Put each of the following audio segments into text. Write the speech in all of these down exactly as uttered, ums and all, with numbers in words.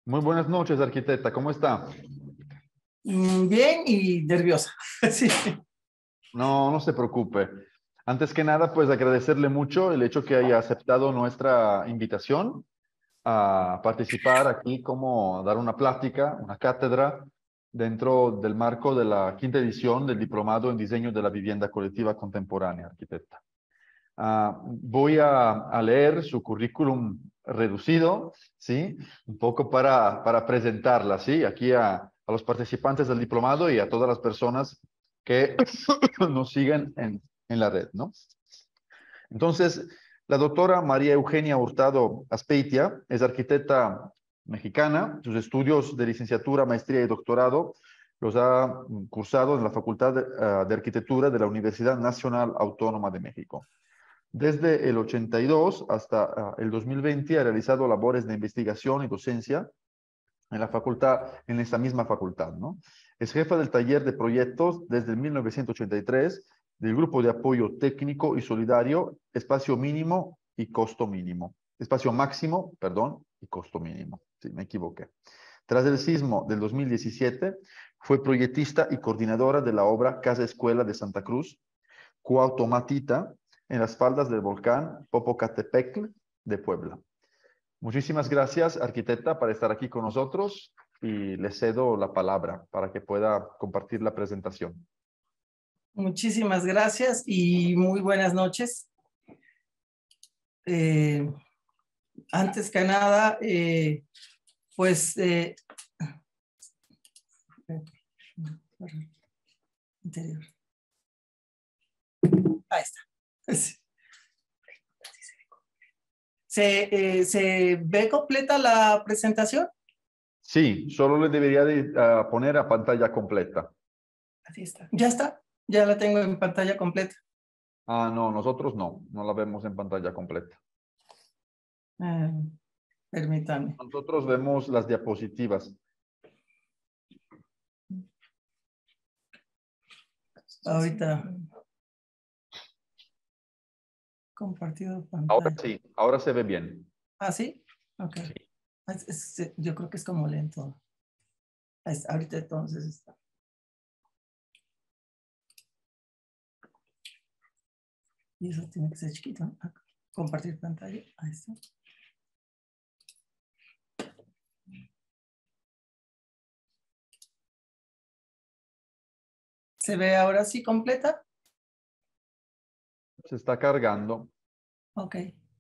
Muy buenas noches, arquitecta. ¿Cómo está? Bien y nerviosa. Sí. No, no se preocupe. Antes que nada, pues agradecerle mucho el hecho que haya aceptado nuestra invitación a participar aquí como dar una plática, una cátedra dentro del marco de la quinta edición del Diplomado en Diseño de la Vivienda Colectiva Contemporánea, arquitecta. Uh, voy a, a leer su currículum reducido, ¿sí? Un poco para, para presentarla, ¿sí? Aquí a, a los participantes del diplomado y a todas las personas que nos siguen en, en la red, ¿no? Entonces, la doctora María Eugenia Hurtado Aspeitia es arquitecta mexicana. Sus estudios de licenciatura, maestría y doctorado los ha cursado en la Facultad de, uh, de Arquitectura de la Universidad Nacional Autónoma de México. Desde el ochenta y dos hasta uh, el dos mil veinte ha realizado labores de investigación y docencia en la facultad, en esta misma facultad, ¿no? Es jefa del taller de proyectos desde mil novecientos ochenta y tres del grupo de apoyo técnico y solidario Espacio Mínimo y Costo Mínimo. Espacio Máximo, perdón, y Costo Mínimo. Sí, me equivoqué. Tras el sismo del dos mil diecisiete, fue proyectista y coordinadora de la obra Casa Escuela de Santa Cruz, Cuauhtomatita, en las faldas del volcán Popocatépetl de Puebla. Muchísimas gracias, arquitecta, por estar aquí con nosotros y le cedo la palabra para que pueda compartir la presentación. Muchísimas gracias y muy buenas noches. Eh, antes que nada, eh, pues... Eh, interior. Ahí está. Sí. ¿Se, eh, ¿Se ve completa la presentación? Sí, solo le debería de, uh, poner a pantalla completa. Así está. Ya está, ya la tengo en pantalla completa. Ah, no, nosotros no, no la vemos en pantalla completa. Eh, permítame. Nosotros vemos las diapositivas. Ahorita. Compartido pantalla. Ahora sí, ahora se ve bien. ¿Ah, sí? Ok. Sí. Es, es, yo creo que es como lento. Es, ahorita entonces está. Y eso tiene que ser chiquito, ¿no? Compartir pantalla. Ahí está. ¿Se ve ahora sí completa? Se está cargando. Ok.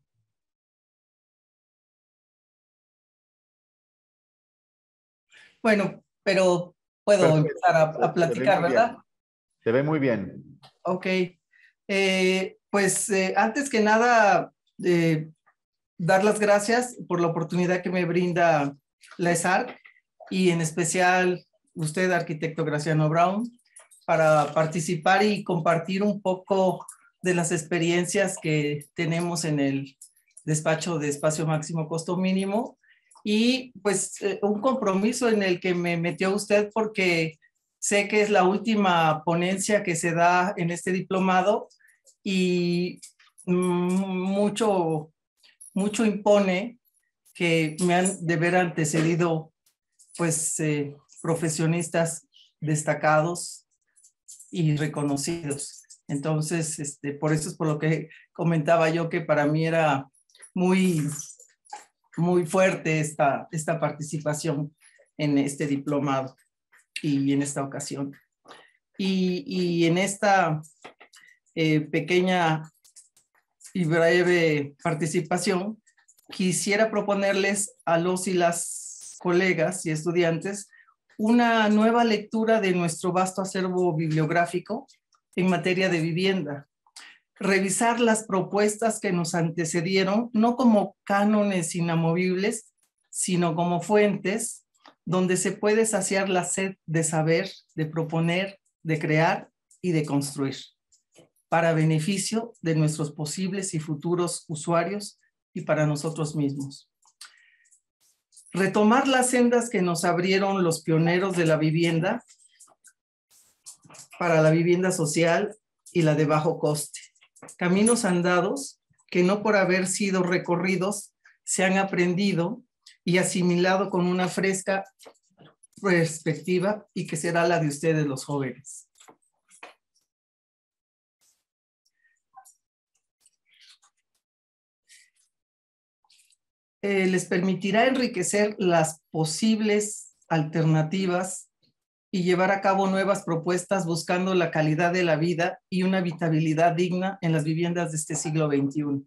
Bueno, pero puedo Perfecto. empezar a, a platicar, ¿verdad? Bien. Se ve muy bien. Ok. Eh, pues eh, antes que nada, eh, dar las gracias por la oportunidad que me brinda la E S A R C y en especial usted, arquitecto Graciano Brown, para participar y compartir un poco de las experiencias que tenemos en el despacho de Espacio Máximo Costo Mínimo y pues eh, un compromiso en el que me metió usted porque sé que es la última ponencia que se da en este diplomado y mucho, mucho impone que me han de ver antecedido pues eh, profesionistas destacados y reconocidos. Entonces, este, por eso es por lo que comentaba yo que para mí era muy, muy fuerte esta, esta participación en este diplomado y en esta ocasión. Y, y en esta eh, pequeña y breve participación, quisiera proponerles a los y las colegas y estudiantes una nueva lectura de nuestro vasto acervo bibliográfico en materia de vivienda. Revisar las propuestas que nos antecedieron, no como cánones inamovibles, sino como fuentes donde se puede saciar la sed de saber, de proponer, de crear y de construir, para beneficio de nuestros posibles y futuros usuarios y para nosotros mismos. Retomar las sendas que nos abrieron los pioneros de la vivienda para la vivienda social y la de bajo coste. Caminos andados que no por haber sido recorridos se han aprendido y asimilado con una fresca perspectiva y que será la de ustedes los jóvenes. Eh, les permitirá enriquecer las posibles alternativas y llevar a cabo nuevas propuestas buscando la calidad de la vida y una habitabilidad digna en las viviendas de este siglo veintiuno.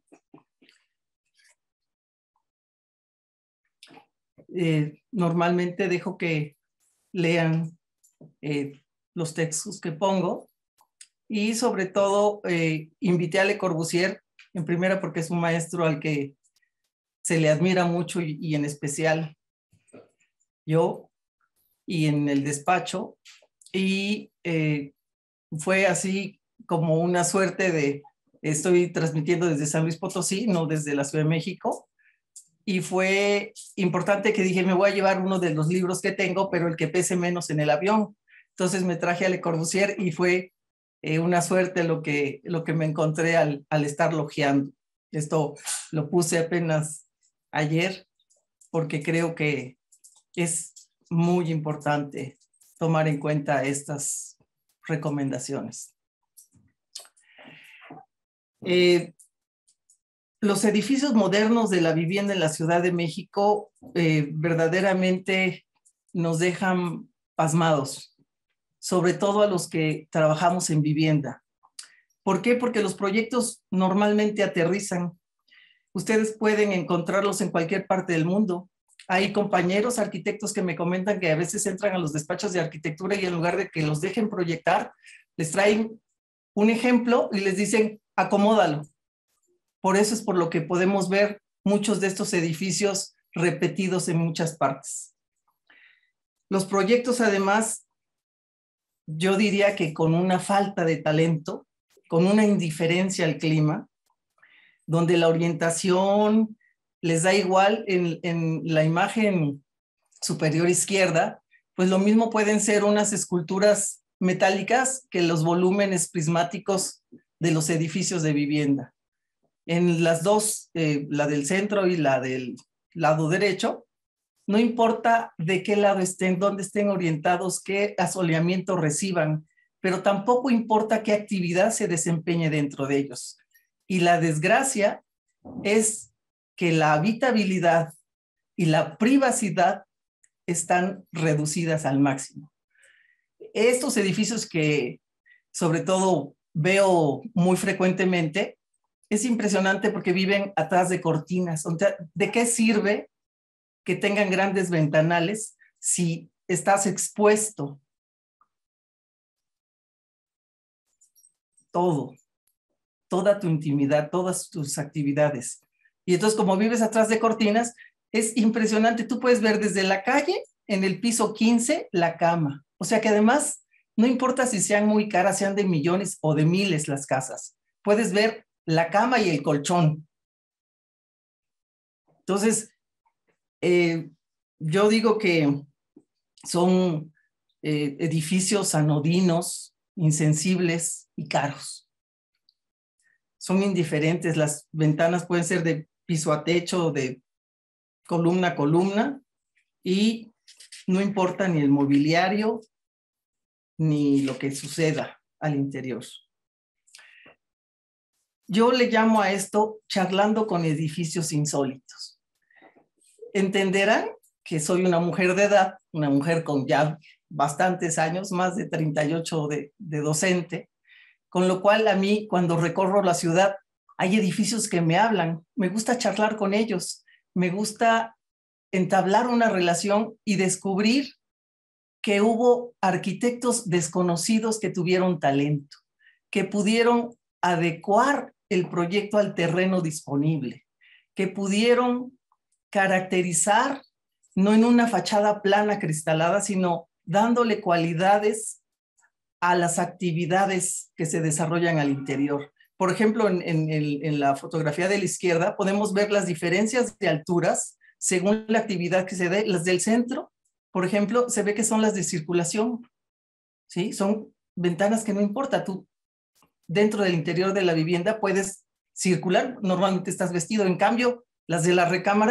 Eh, normalmente dejo que lean eh, los textos que pongo y sobre todo eh, invité a Le Corbusier, en primera porque es un maestro al que se le admira mucho y, y en especial yo y en el despacho, y eh, fue así como una suerte de, estoy transmitiendo desde San Luis Potosí, no desde la Ciudad de México, y fue importante que dije, me voy a llevar uno de los libros que tengo, pero el que pese menos en el avión. Entonces me traje a Le Corbusier y fue eh, una suerte lo que, lo que me encontré al, al estar lojeando. Esto lo puse apenas ayer porque creo que es muy importante tomar en cuenta estas recomendaciones. Eh, los edificios modernos de la vivienda en la Ciudad de México eh, verdaderamente nos dejan pasmados, sobre todo a los que trabajamos en vivienda. ¿Por qué? Porque los proyectos normalmente aterrizan. Ustedes pueden encontrarlos en cualquier parte del mundo. Hay compañeros arquitectos que me comentan que a veces entran a los despachos de arquitectura y en lugar de que los dejen proyectar, les traen un ejemplo y les dicen, acomódalo. Por eso es por lo que podemos ver muchos de estos edificios repetidos en muchas partes. Los proyectos, además, yo diría que con una falta de talento, con una indiferencia al clima, donde la orientación les da igual en, en la imagen superior izquierda, pues lo mismo pueden ser unas esculturas metálicas que los volúmenes prismáticos de los edificios de vivienda. En las dos, eh, la del centro y la del lado derecho, no importa de qué lado estén, dónde estén orientados, qué asoleamiento reciban, pero tampoco importa qué actividad se desempeñe dentro de ellos. Y la desgracia es que la habitabilidad y la privacidad están reducidas al máximo. Estos edificios que sobre todo veo muy frecuentemente, es impresionante porque viven atrás de cortinas. ¿De qué sirve que tengan grandes ventanales si estás expuesto? Todo, toda tu intimidad, todas tus actividades. Y entonces, como vives atrás de cortinas, es impresionante. Tú puedes ver desde la calle, en el piso quince, la cama. O sea que además, no importa si sean muy caras, sean de millones o de miles las casas, puedes ver la cama y el colchón. Entonces, eh, yo digo que son eh, edificios anodinos, insensibles y caros. Son indiferentes. Las ventanas pueden ser de piso a techo, de columna a columna, y no importa ni el mobiliario ni lo que suceda al interior. Yo le llamo a esto charlando con edificios insólitos. Entenderán que soy una mujer de edad, una mujer con ya bastantes años, más de treinta y ocho de, de docente, con lo cual a mí cuando recorro la ciudad hay edificios que me hablan, me gusta charlar con ellos, me gusta entablar una relación y descubrir que hubo arquitectos desconocidos que tuvieron talento, que pudieron adecuar el proyecto al terreno disponible, que pudieron caracterizar no en una fachada plana cristalada, sino dándole cualidades a las actividades que se desarrollan al interior. Por ejemplo, en, en, el, en la fotografía de la izquierda podemos ver las diferencias de alturas según la actividad que se dé. Las del centro, por ejemplo, se ve que son las de circulación, ¿sí? Son ventanas que no importa, tú dentro del interior de la vivienda puedes circular, normalmente estás vestido. En cambio, las de la recámara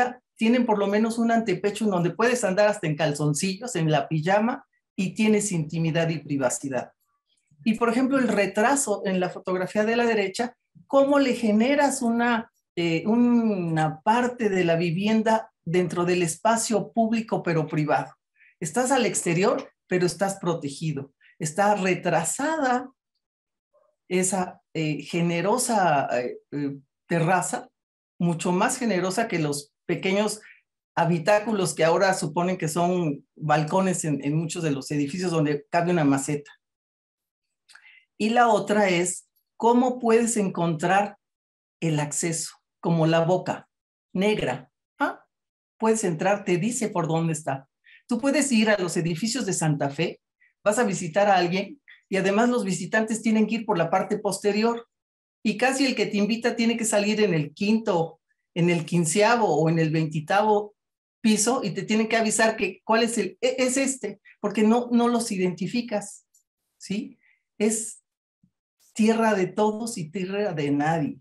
tienen por lo menos un antepecho en donde puedes andar hasta en calzoncillos, en la pijama, y tienes intimidad y privacidad. Y por ejemplo, el retraso en la fotografía de la derecha, ¿cómo le generas una, eh, una parte de la vivienda dentro del espacio público pero privado? Estás al exterior, pero estás protegido. Está retrasada esa eh, generosa eh, eh, terraza, mucho más generosa que los pequeños habitáculos que ahora suponen que son balcones en, en muchos de los edificios donde cabe una maceta. Y la otra es cómo puedes encontrar el acceso, como la boca negra. ¿Ah? Puedes entrar, te dice por dónde está. Tú puedes ir a los edificios de Santa Fe, vas a visitar a alguien y además los visitantes tienen que ir por la parte posterior y casi el que te invita tiene que salir en el quinto, en el quinceavo o en el veintitavo piso y te tienen que avisar que cuál es el, es este, porque no, no los identificas, ¿sí? Es tierra de todos y tierra de nadie.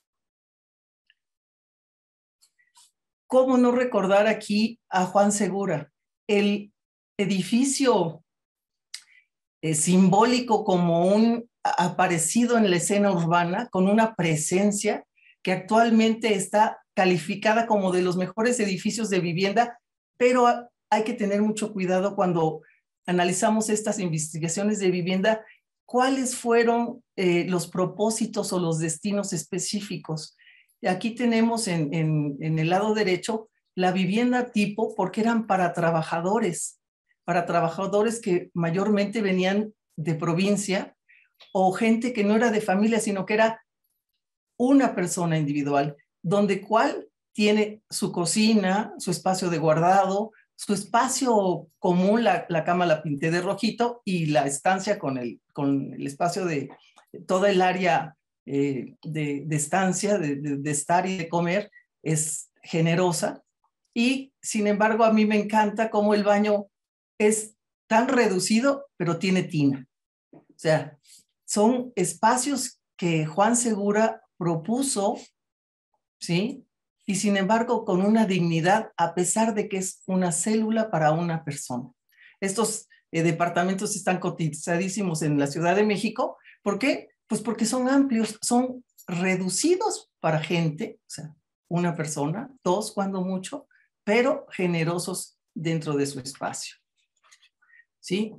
¿Cómo no recordar aquí a Juan Segura? El edificio eh, simbólico como un aparecido en la escena urbana, con una presencia que actualmente está calificada como de los mejores edificios de vivienda, pero hay que tener mucho cuidado cuando analizamos estas investigaciones de vivienda, cuáles fueron eh, los propósitos o los destinos específicos. Aquí tenemos en, en, en el lado derecho la vivienda tipo, porque eran para trabajadores, para trabajadores que mayormente venían de provincia o gente que no era de familia, sino que era una persona individual, donde cual tiene su cocina, su espacio de guardado, su espacio común, la, la cama la pinté de rojito y la estancia con el, con el espacio de toda el área eh, de, de estancia, de, de, de estar y de comer, es generosa. Y sin embargo, a mí me encanta cómo el baño es tan reducido, pero tiene tina. O sea, son espacios que Juan Segura propuso, ¿sí? Y sin embargo, con una dignidad, a pesar de que es una célula para una persona. Estos eh, departamentos están cotizadísimos en la Ciudad de México. ¿Por qué? Pues porque son amplios, son reducidos para gente, o sea, una persona, dos cuando mucho, pero generosos dentro de su espacio. ¿Sí?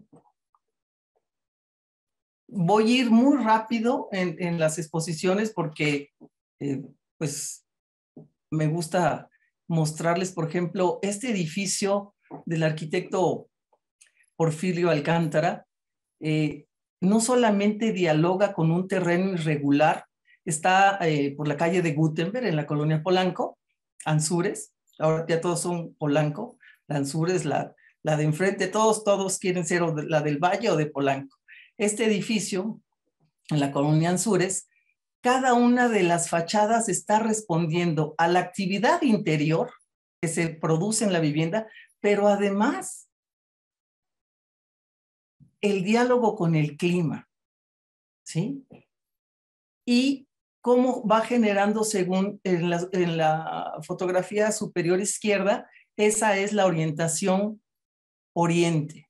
Voy a ir muy rápido en, en las exposiciones porque eh, pues me gusta mostrarles, por ejemplo, este edificio del arquitecto Porfirio Alcántara. Eh, no solamente dialoga con un terreno irregular, está eh, por la calle de Gutenberg, en la colonia Polanco, Anzures, ahora ya todos son Polanco, la Anzures, la, la de enfrente, todos, todos quieren ser o de, la del Valle o de Polanco. Este edificio, en la colonia Anzures, cada una de las fachadas está respondiendo a la actividad interior que se produce en la vivienda, pero además el diálogo con el clima, ¿sí? Y cómo va generando según en la, en la fotografía superior izquierda, esa es la orientación oriente,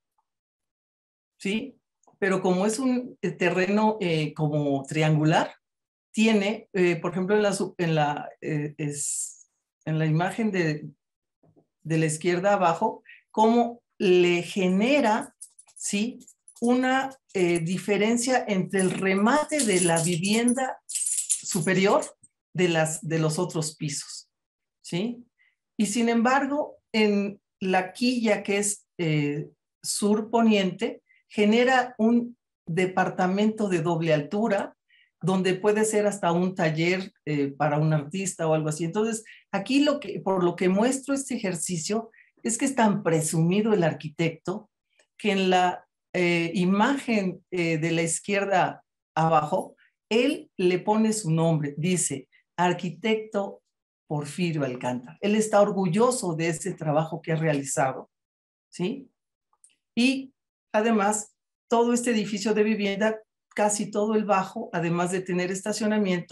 ¿sí? Pero como es un terreno eh, como triangular, tiene, eh, por ejemplo, en la, en la, eh, es, en la imagen de, de la izquierda abajo, cómo le genera, ¿sí?, una eh, diferencia entre el remate de la vivienda superior de, las, de los otros pisos, ¿sí? Y sin embargo, en la quilla que es eh, sur-poniente, genera un departamento de doble altura, donde puede ser hasta un taller eh, para un artista o algo así. Entonces, aquí lo que, por lo que muestro este ejercicio es que es tan presumido el arquitecto que en la eh, imagen eh, de la izquierda abajo, él le pone su nombre, dice arquitecto Porfirio Alcántara. Él está orgulloso de ese trabajo que ha realizado, ¿sí? Y además, todo este edificio de vivienda, casi todo el bajo, además de tener estacionamiento,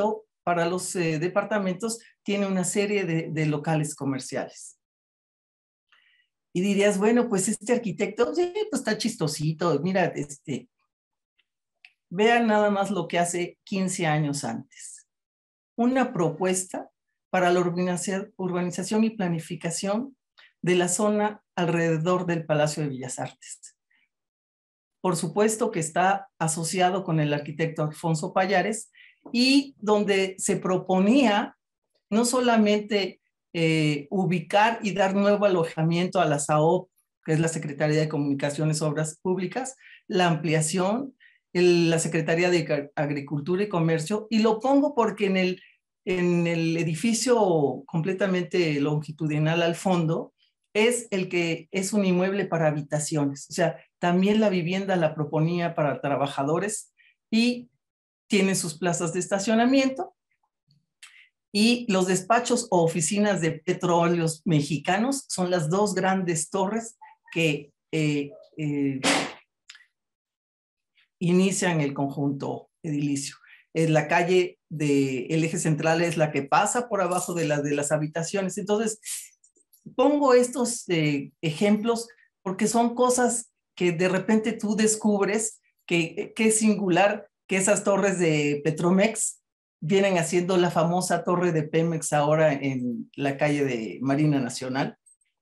para los eh, departamentos, tiene una serie de, de locales comerciales. Y dirías, bueno, pues este arquitecto, sí, pues está chistosito, mira, este, vean nada más lo que hace quince años antes. Una propuesta para la urbanización y planificación de la zona alrededor del Palacio de Bellas Artes. Por supuesto que está asociado con el arquitecto Alfonso Pallares y donde se proponía no solamente eh, ubicar y dar nuevo alojamiento a la S A O P, que es la Secretaría de Comunicaciones y Obras Públicas, la ampliación, el, la Secretaría de Agricultura y Comercio, y lo pongo porque en el, en el edificio completamente longitudinal al fondo, es el que es un inmueble para habitaciones. O sea, también la vivienda la proponía para trabajadores y tiene sus plazas de estacionamiento. Y los despachos o oficinas de petróleos mexicanos son las dos grandes torres que eh, eh, inician el conjunto edilicio. Es la calle del eje central, es la que pasa por abajo de, la, de las habitaciones. Entonces, pongo estos eh, ejemplos porque son cosas que de repente tú descubres que, que es singular que esas torres de Petromex vienen haciendo la famosa torre de Pemex ahora en la calle de Marina Nacional,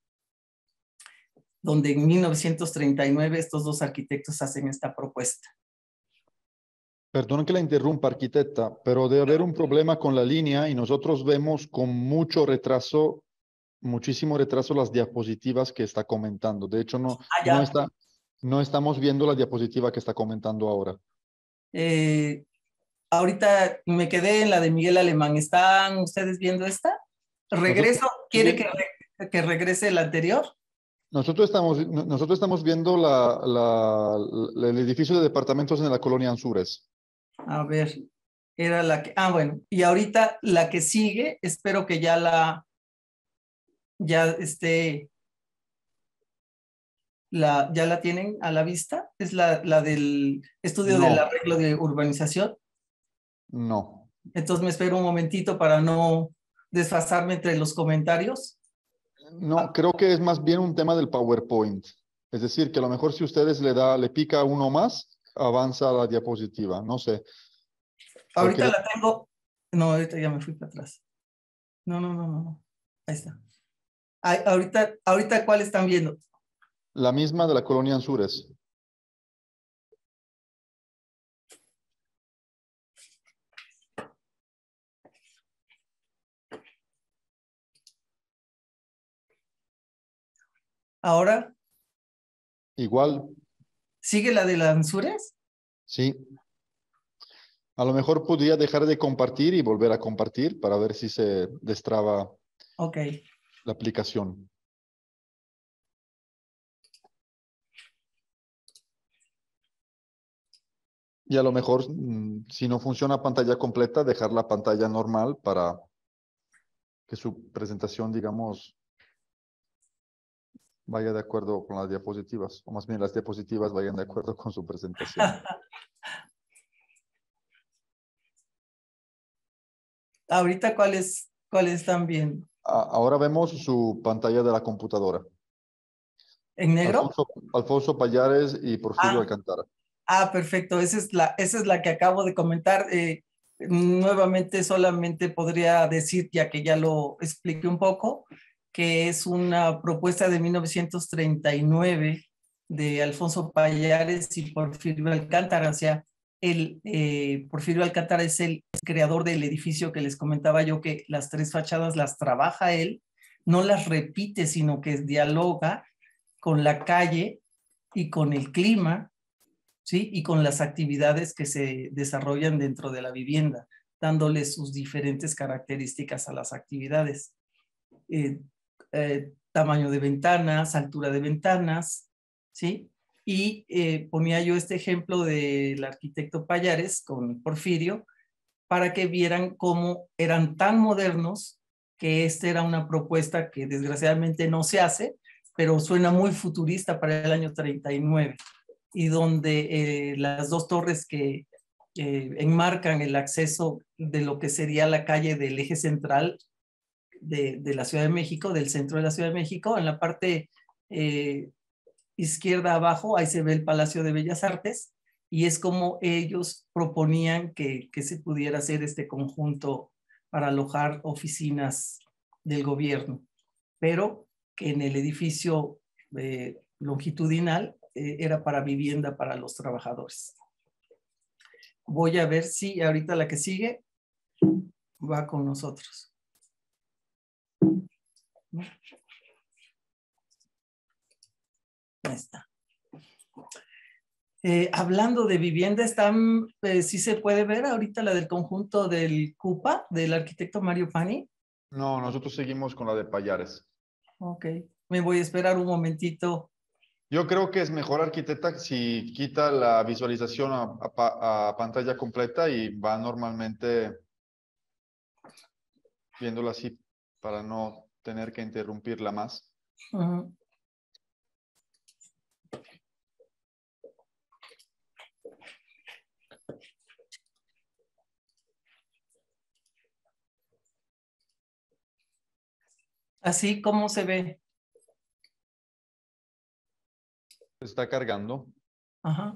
donde en mil novecientos treinta y nueve estos dos arquitectos hacen esta propuesta. Perdón que la interrumpa, arquitecta, pero debe haber un problema con la línea y nosotros vemos con mucho retraso, muchísimo retraso las diapositivas que está comentando. De hecho, no, Ah, no, está, no estamos viendo la diapositiva que está comentando ahora. Eh, ahorita me quedé en la de Miguel Alemán. ¿Están ustedes viendo esta? ¿Regreso? ¿Quiere que, re, que regrese la anterior? Nosotros estamos, nosotros estamos viendo la, la, la, el edificio de departamentos en la colonia Anzures. A ver, era la que... Ah, bueno. Y ahorita la que sigue, espero que ya la... Ya esté... La, ¿Ya la tienen a la vista? ¿Es la, la del estudio no. del arreglo de urbanización? No. Entonces me espero un momentito para no desfasarme entre los comentarios. No, ah. creo que es más bien un tema del PowerPoint. Es decir, que a lo mejor si ustedes le da, le pica uno más, avanza la diapositiva. No sé. Ahorita Porque... la tengo. No, ahorita ya me fui para atrás. No, no, no, no. Ahí está. Ay, ahorita, ahorita, ¿cuál están viendo? La misma de la colonia Anzures. ¿Ahora? Igual. ¿Sigue la de las Anzures? Sí. A lo mejor podría dejar de compartir y volver a compartir para ver si se destraba okay. la aplicación. Y a lo mejor, si no funciona pantalla completa, dejar la pantalla normal para que su presentación, digamos, vaya de acuerdo con las diapositivas, o más bien las diapositivas vayan de acuerdo con su presentación. Ahorita, ¿cuáles cuáles están viendo? Ahora vemos su pantalla de la computadora. ¿En negro? Alfonso, Alfonso Pallares y Porfirio ah. Alcántara. Ah, perfecto. Esa es la, esa es la que acabo de comentar. Eh, nuevamente solamente podría decir, ya que ya lo expliqué un poco, que es una propuesta de mil novecientos treinta y nueve de Alfonso Pallares y Porfirio Alcántara. O sea, el, eh, Porfirio Alcántara es el creador del edificio que les comentaba yo, que las tres fachadas las trabaja él, no las repite, sino que dialoga con la calle y con el clima, ¿sí? Y con las actividades que se desarrollan dentro de la vivienda, dándole sus diferentes características a las actividades. Eh, eh, tamaño de ventanas, altura de ventanas, ¿sí? Y eh, ponía yo este ejemplo del arquitecto Pallares con Porfirio para que vieran cómo eran tan modernos que esta era una propuesta que desgraciadamente no se hace, pero suena muy futurista para el año treinta y nueve. Y donde eh, las dos torres que eh, enmarcan el acceso de lo que sería la calle del eje central de, de la Ciudad de México, del centro de la Ciudad de México. En la parte eh, izquierda abajo, ahí se ve el Palacio de Bellas Artes, y es como ellos proponían que, que se pudiera hacer este conjunto para alojar oficinas del gobierno, pero que en el edificio eh, longitudinal eh, era para vivienda para los trabajadores. Voy a ver si ahorita la que sigue va con nosotros. Ahí está. Eh, hablando de vivienda, están, eh, sí se puede ver ahorita la del conjunto del CUPA, del arquitecto Mario Pani. No, nosotros seguimos con la de Pallares. Ok, me voy a esperar un momentito. Yo creo que es mejor, arquitecta, si quita la visualización a, a, a pantalla completa y va normalmente viéndola así para no tener que interrumpirla más. Uh-huh. Así como se ve. Está cargando. Ajá.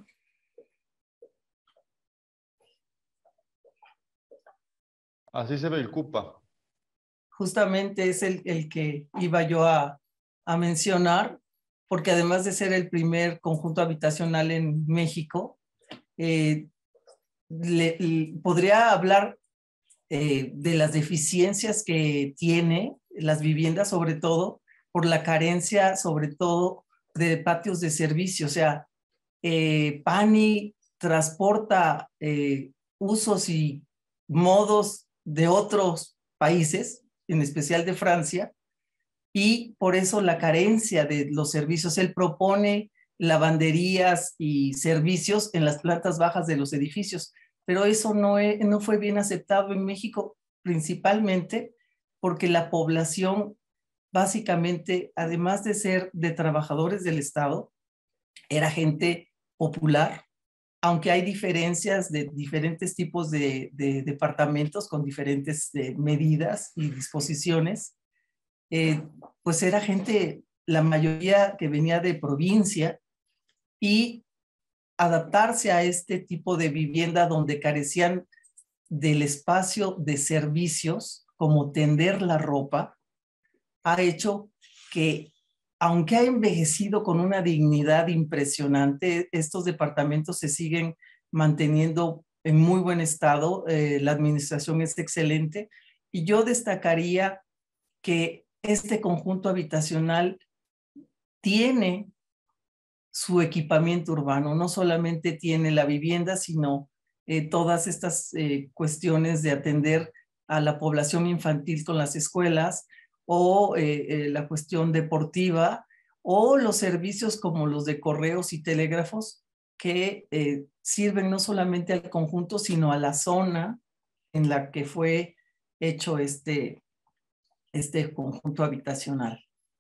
Así se ve el CUPA. Justamente es el, el que iba yo a, a mencionar, porque además de ser el primer conjunto habitacional en México, eh, le, le, podría hablar eh, de las deficiencias que tiene las viviendas, sobre todo por la carencia, sobre todo de patios de servicio. O sea, eh, Pani transporta eh, usos y modos de otros países, en especial de Francia, y por eso la carencia de los servicios. Él propone lavanderías y servicios en las plantas bajas de los edificios, pero eso no, es, no fue bien aceptado en México, principalmente porque la población, básicamente, además de ser de trabajadores del Estado, era gente popular, aunque hay diferencias de diferentes tipos de, de departamentos con diferentes de medidas y disposiciones. Eh, pues era gente, la mayoría que venía de provincia, y adaptarse a este tipo de vivienda donde carecían del espacio de servicios como tender la ropa, ha hecho que, aunque ha envejecido con una dignidad impresionante, estos departamentos se siguen manteniendo en muy buen estado. Eh, la administración es excelente, y yo destacaría que este conjunto habitacional tiene su equipamiento urbano, no solamente tiene la vivienda, sino eh, todas estas eh, cuestiones de atender a la población infantil con las escuelas, o eh, eh, la cuestión deportiva, o los servicios como los de correos y telégrafos, que eh, sirven no solamente al conjunto, sino a la zona en la que fue hecho este, este conjunto habitacional.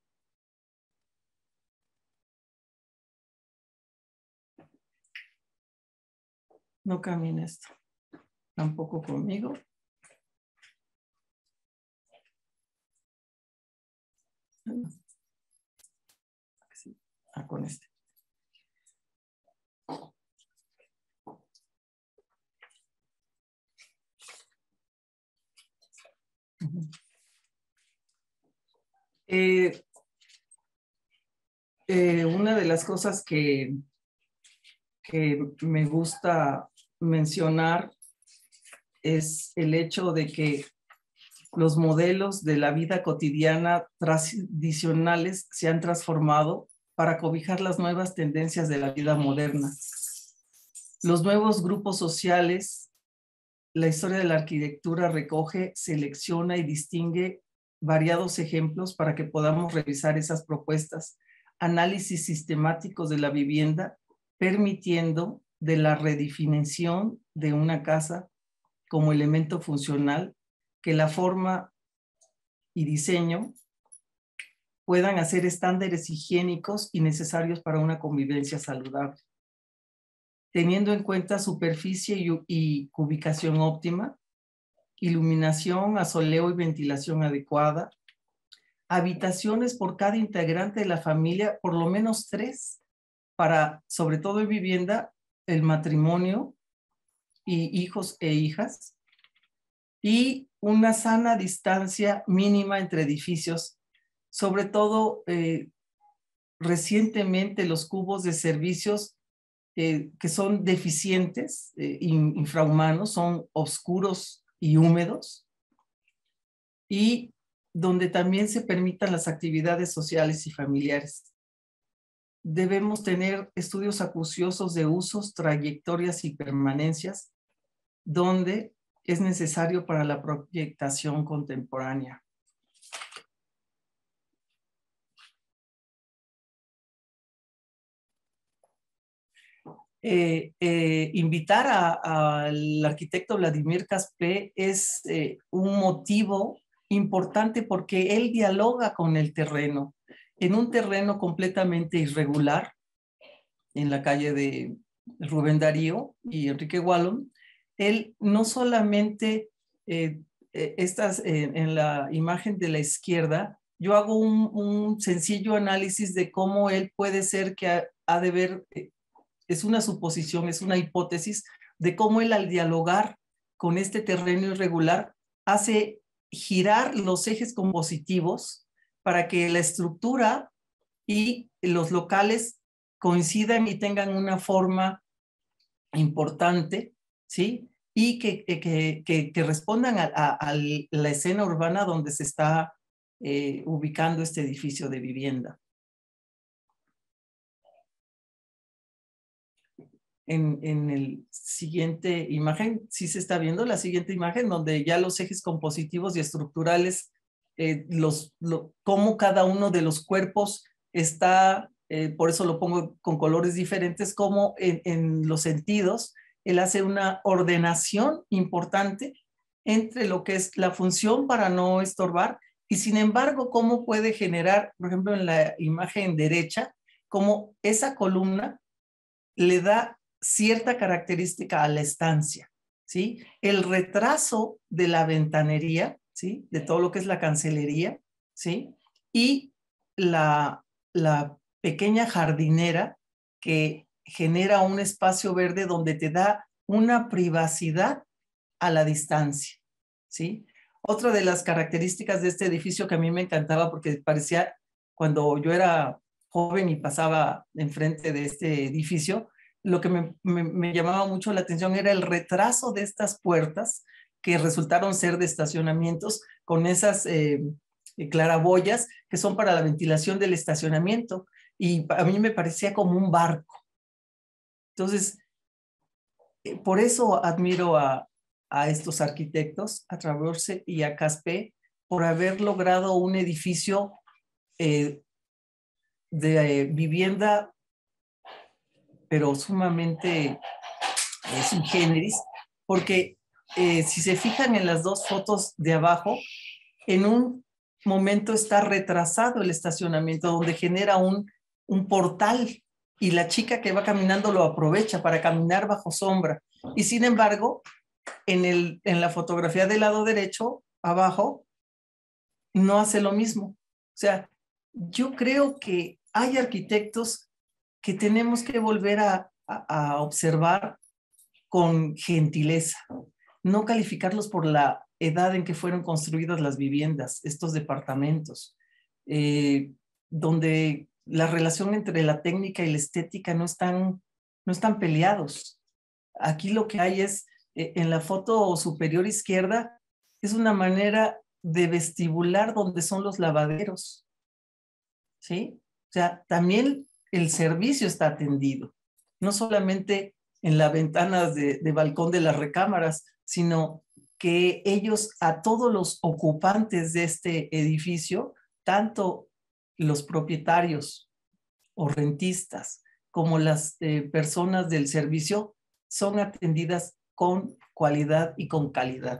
No camina esto, tampoco conmigo. Ah, con este. Uh-huh. Eh, eh, una de las cosas que, que me gusta mencionar es el hecho de que los modelos de la vida cotidiana tradicionales se han transformado para cobijar las nuevas tendencias de la vida moderna. Los nuevos grupos sociales, la historia de la arquitectura recoge, selecciona y distingue variados ejemplos para que podamos revisar esas propuestas, análisis sistemáticos de la vivienda, permitiendo de la redefinición de una casa como elemento funcional, que la forma y diseño puedan hacer estándares higiénicos y necesarios para una convivencia saludable. teniendo en cuenta superficie y, y ubicación óptima, iluminación, asoleo y ventilación adecuada, habitaciones por cada integrante de la familia, por lo menos tres, para, sobre todo en vivienda, el matrimonio y hijos e hijas, y una sana distancia mínima entre edificios, sobre todo eh, recientemente los cubos de servicios eh, que son deficientes, eh, infrahumanos, son oscuros y húmedos, y donde también se permitan las actividades sociales y familiares. Debemos tener estudios acuciosos de usos, trayectorias y permanencias, donde es necesario para la proyectación contemporánea. Eh, eh, invitar al arquitecto Vladimir Caspé es eh, un motivo importante porque él dialoga con el terreno, en un terreno completamente irregular, en la calle de Rubén Darío y Enrique Wallum. Él no solamente, eh, estas, eh, en la imagen de la izquierda, yo hago un, un sencillo análisis de cómo él puede ser que ha, ha de ver, eh, es una suposición, es una hipótesis de cómo él al dialogar con este terreno irregular hace girar los ejes compositivos para que la estructura y los locales coincidan y tengan una forma importante, ¿sí? Y que, que, que, que respondan a, a, a la escena urbana donde se está eh, ubicando este edificio de vivienda. En, en el siguiente imagen, sí se está viendo la siguiente imagen, donde ya los ejes compositivos y estructurales, eh, los, lo, cómo cada uno de los cuerpos está, eh, por eso lo pongo con colores diferentes, como en, en los sentidos, él hace una ordenación importante entre lo que es la función para no estorbar, y sin embargo, cómo puede generar, por ejemplo, en la imagen derecha, cómo esa columna le da cierta característica a la estancia, ¿sí? El retraso de la ventanería, ¿sí? De todo lo que es la cancelería, ¿sí? Y la, la pequeña jardinera que genera un espacio verde donde te da una privacidad a la distancia, ¿sí? Otra de las características de este edificio que a mí me encantaba porque parecía, cuando yo era joven y pasaba enfrente de este edificio, lo que me, me, me llamaba mucho la atención era el retraso de estas puertas que resultaron ser de estacionamientos con esas eh, claraboyas que son para la ventilación del estacionamiento, y a mí me parecía como un barco. Entonces, eh, por eso admiro a, a estos arquitectos, a Traverse y a Caspé, por haber logrado un edificio eh, de eh, vivienda, pero sumamente eh, sui generis, porque eh, si se fijan en las dos fotos de abajo, en un momento está retrasado el estacionamiento, donde genera un, un portal, y la chica que va caminando lo aprovecha para caminar bajo sombra. Y sin embargo, en, el, en la fotografía del lado derecho, abajo, no hace lo mismo. O sea, yo creo que hay arquitectos que tenemos que volver a, a, a observar con gentileza, no calificarlos por la edad en que fueron construidas las viviendas, estos departamentos, eh, donde la relación entre la técnica y la estética no están, no están peleados. Aquí lo que hay es, eh, en la foto superior izquierda, es una manera de vestibular donde son los lavaderos, ¿sí? O sea, también el servicio está atendido, no solamente en las ventanas de, de balcón de las recámaras, sino que ellos, a todos los ocupantes de este edificio, tanto los propietarios o rentistas como las eh, personas del servicio, son atendidas con cualidad y con calidad.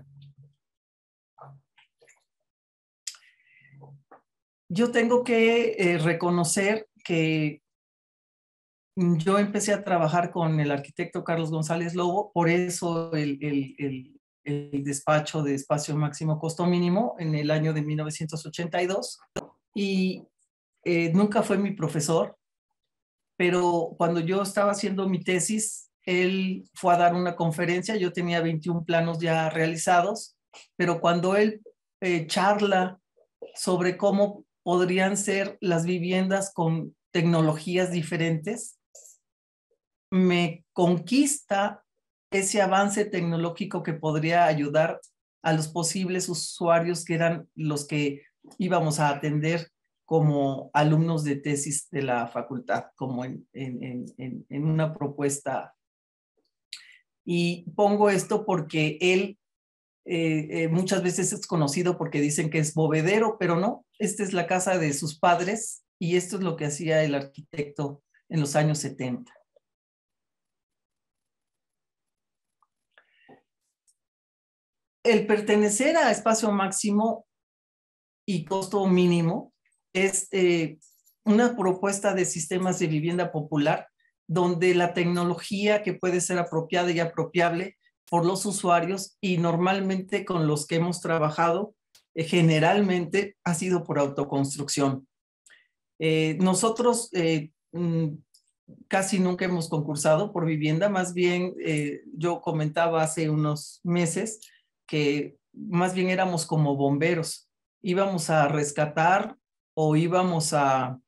Yo tengo que eh, reconocer que yo empecé a trabajar con el arquitecto Carlos González Lobo, por eso el, el, el, el despacho de Espacio Máximo Costo Mínimo en el año de mil novecientos ochenta y dos. Y eh, nunca fue mi profesor, pero cuando yo estaba haciendo mi tesis, él fue a dar una conferencia, yo tenía veintiún planos ya realizados, pero cuando él eh, charla sobre cómo podrían ser las viviendas con tecnologías diferentes, me conquista ese avance tecnológico que podría ayudar a los posibles usuarios que eran los que íbamos a atender como alumnos de tesis de la facultad, como en, en, en, en una propuesta. Y pongo esto porque él eh, eh, muchas veces es conocido porque dicen que es bovedero, pero no, esta es la casa de sus padres y esto es lo que hacía el arquitecto en los años setenta. El pertenecer a espacio máximo y costo mínimo es eh, una propuesta de sistemas de vivienda popular donde la tecnología que puede ser apropiada y apropiable por los usuarios y normalmente con los que hemos trabajado eh, generalmente ha sido por autoconstrucción. Eh, nosotros eh, casi nunca hemos concursado por vivienda, más bien eh, yo comentaba hace unos meses que más bien éramos como bomberos, íbamos a rescatar o íbamos a,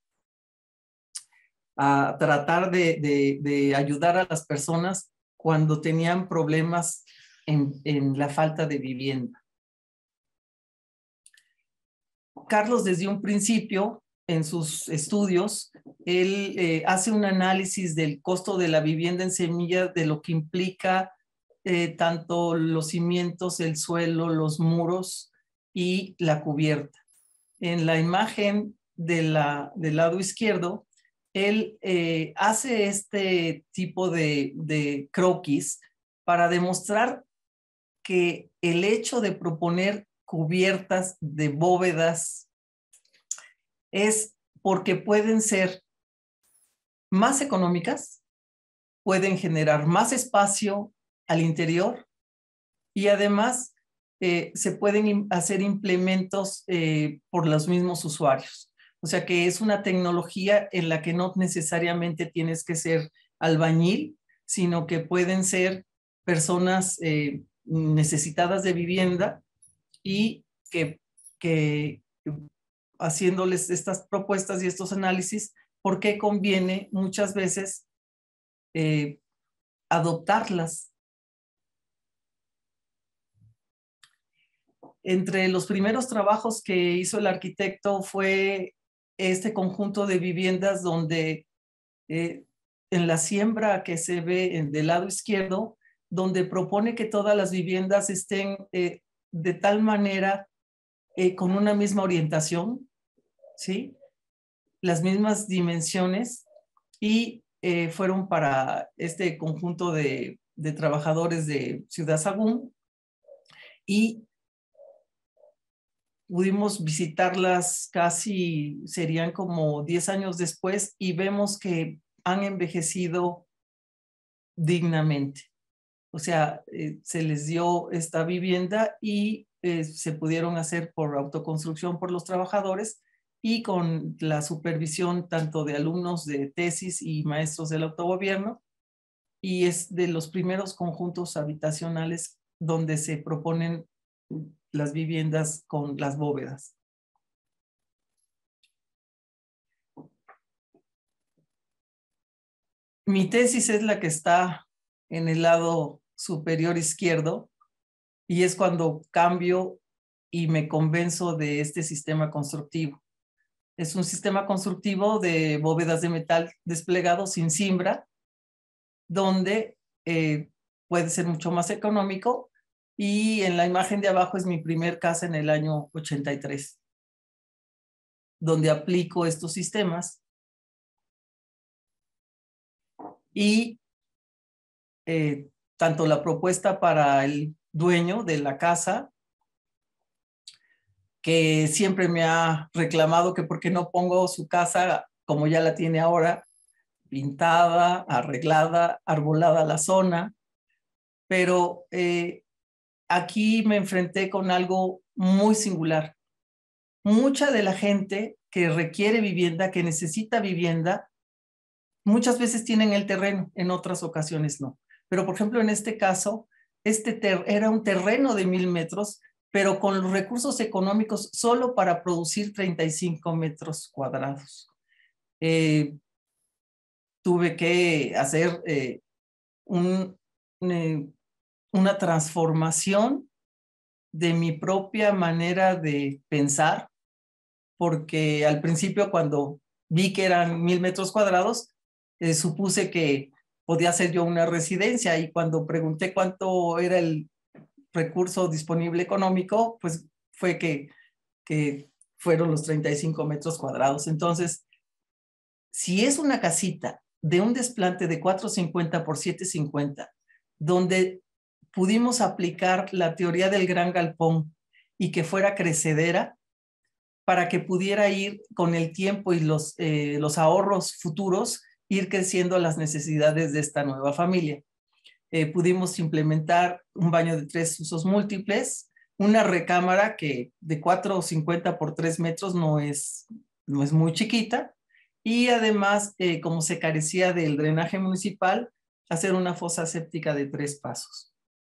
a tratar de, de, de ayudar a las personas cuando tenían problemas en, en la falta de vivienda. Carlos, desde un principio, en sus estudios, él eh, hace un análisis del costo de la vivienda en semilla, de lo que implica eh, tanto los cimientos, el suelo, los muros y la cubierta. En la imagen de la, del lado izquierdo, él eh, hace este tipo de, de croquis para demostrar que el hecho de proponer cubiertas de bóvedas es porque pueden ser más económicas, pueden generar más espacio al interior y además eh, se pueden hacer implementos eh, por los mismos usuarios. O sea que es una tecnología en la que no necesariamente tienes que ser albañil, sino que pueden ser personas eh, necesitadas de vivienda y que, que haciéndoles estas propuestas y estos análisis, ¿por qué conviene muchas veces eh, adoptarlas? Entre los primeros trabajos que hizo el arquitecto fue este conjunto de viviendas donde eh, en la siembra que se ve en, del lado izquierdo, donde propone que todas las viviendas estén eh, de tal manera eh, con una misma orientación, ¿sí? Las mismas dimensiones y eh, fueron para este conjunto de, de trabajadores de Ciudad Sagún y pudimos visitarlas casi, serían como diez años después y vemos que han envejecido dignamente. O sea, eh, se les dio esta vivienda y eh, se pudieron hacer por autoconstrucción por los trabajadores y con la supervisión tanto de alumnos de tesis y maestros del autogobierno, y es de los primeros conjuntos habitacionales donde se proponen las viviendas con las bóvedas. Mi tesis es la que está en el lado superior izquierdo y es cuando cambio y me convenzo de este sistema constructivo. Es un sistema constructivo de bóvedas de metal desplegado sin cimbra, donde eh, puede ser mucho más económico, y en la imagen de abajo es mi primer casa en el año ochenta y tres, donde aplico estos sistemas y eh, tanto la propuesta para el dueño de la casa, que siempre me ha reclamado que por qué no pongo su casa como ya la tiene ahora, pintada, arreglada, arbolada la zona, pero eh, aquí me enfrenté con algo muy singular. Mucha de la gente que requiere vivienda, que necesita vivienda, muchas veces tienen el terreno, en otras ocasiones no. Pero, por ejemplo, en este caso, este ter era un terreno de mil metros, pero con los recursos económicos solo para producir treinta y cinco metros cuadrados. Eh, tuve que hacer eh, un, eh, una transformación de mi propia manera de pensar, porque al principio cuando vi que eran mil metros cuadrados, eh, supuse que podía hacer yo una residencia, y cuando pregunté cuánto era el recurso disponible económico, pues fue que, que fueron los treinta y cinco metros cuadrados. Entonces, si es una casita de un desplante de cuatro cincuenta por siete cincuenta, donde pudimos aplicar la teoría del gran galpón y que fuera crecedera, para que pudiera ir con el tiempo y los, eh, los ahorros futuros, ir creciendo las necesidades de esta nueva familia. Eh, pudimos implementar un baño de tres usos múltiples, una recámara que de cuatro cincuenta por tres metros no es, no es muy chiquita, y además, eh, como se carecía del drenaje municipal, hacer una fosa séptica de tres pasos.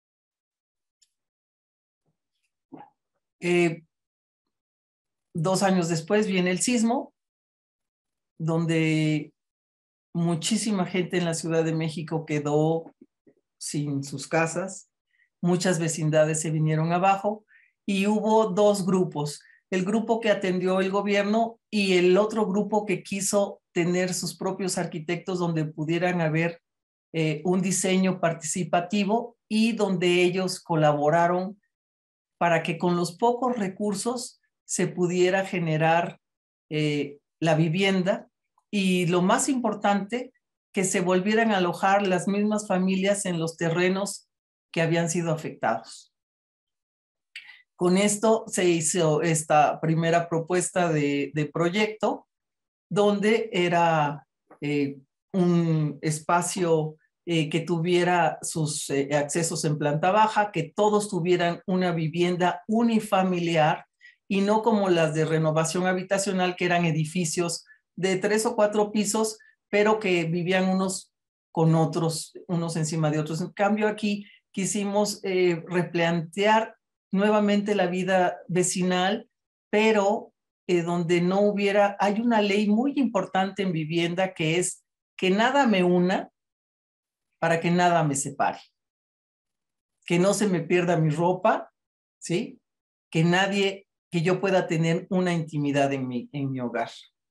Eh, dos años después viene el sismo, donde muchísima gente en la Ciudad de México quedó sin sus casas, muchas vecindades se vinieron abajo, y hubo dos grupos: el grupo que atendió el gobierno y el otro grupo que quiso tener sus propios arquitectos, donde pudieran haber eh, un diseño participativo, y donde ellos colaboraron para que con los pocos recursos se pudiera generar eh, la vivienda, y lo más importante, que se volvieran a alojar las mismas familias en los terrenos que habían sido afectados. Con esto se hizo esta primera propuesta de, de proyecto, donde era eh, un espacio eh, que tuviera sus eh, accesos en planta baja, que todos tuvieran una vivienda unifamiliar, y no como las de renovación habitacional, que eran edificios de tres o cuatro pisos, pero que vivían unos con otros, unos encima de otros. En cambio, aquí quisimos eh, replantear nuevamente la vida vecinal, pero eh, donde no hubiera, hay una ley muy importante en vivienda, que es que nada me una para que nada me separe. Que no se me pierda mi ropa, ¿sí? Que nadie, que yo pueda tener una intimidad en mi, en mi hogar.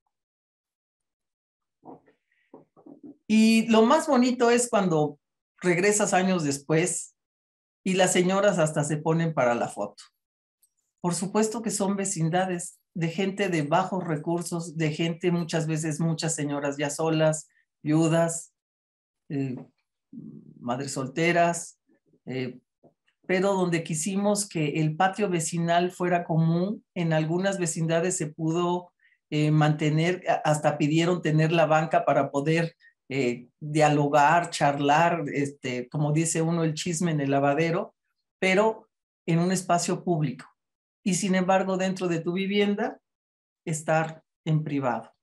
Y lo más bonito es cuando regresas años después y las señoras hasta se ponen para la foto. Por supuesto que son vecindades de gente de bajos recursos, de gente, muchas veces muchas señoras ya solas, viudas, eh, madres solteras, eh, pero donde quisimos que el patio vecinal fuera común. En algunas vecindades se pudo eh, mantener, hasta pidieron tener la banca para poder eh, dialogar, charlar, este, como dice uno, el chisme en el lavadero, pero en un espacio público. Y sin embargo, dentro de tu vivienda, estar en privado.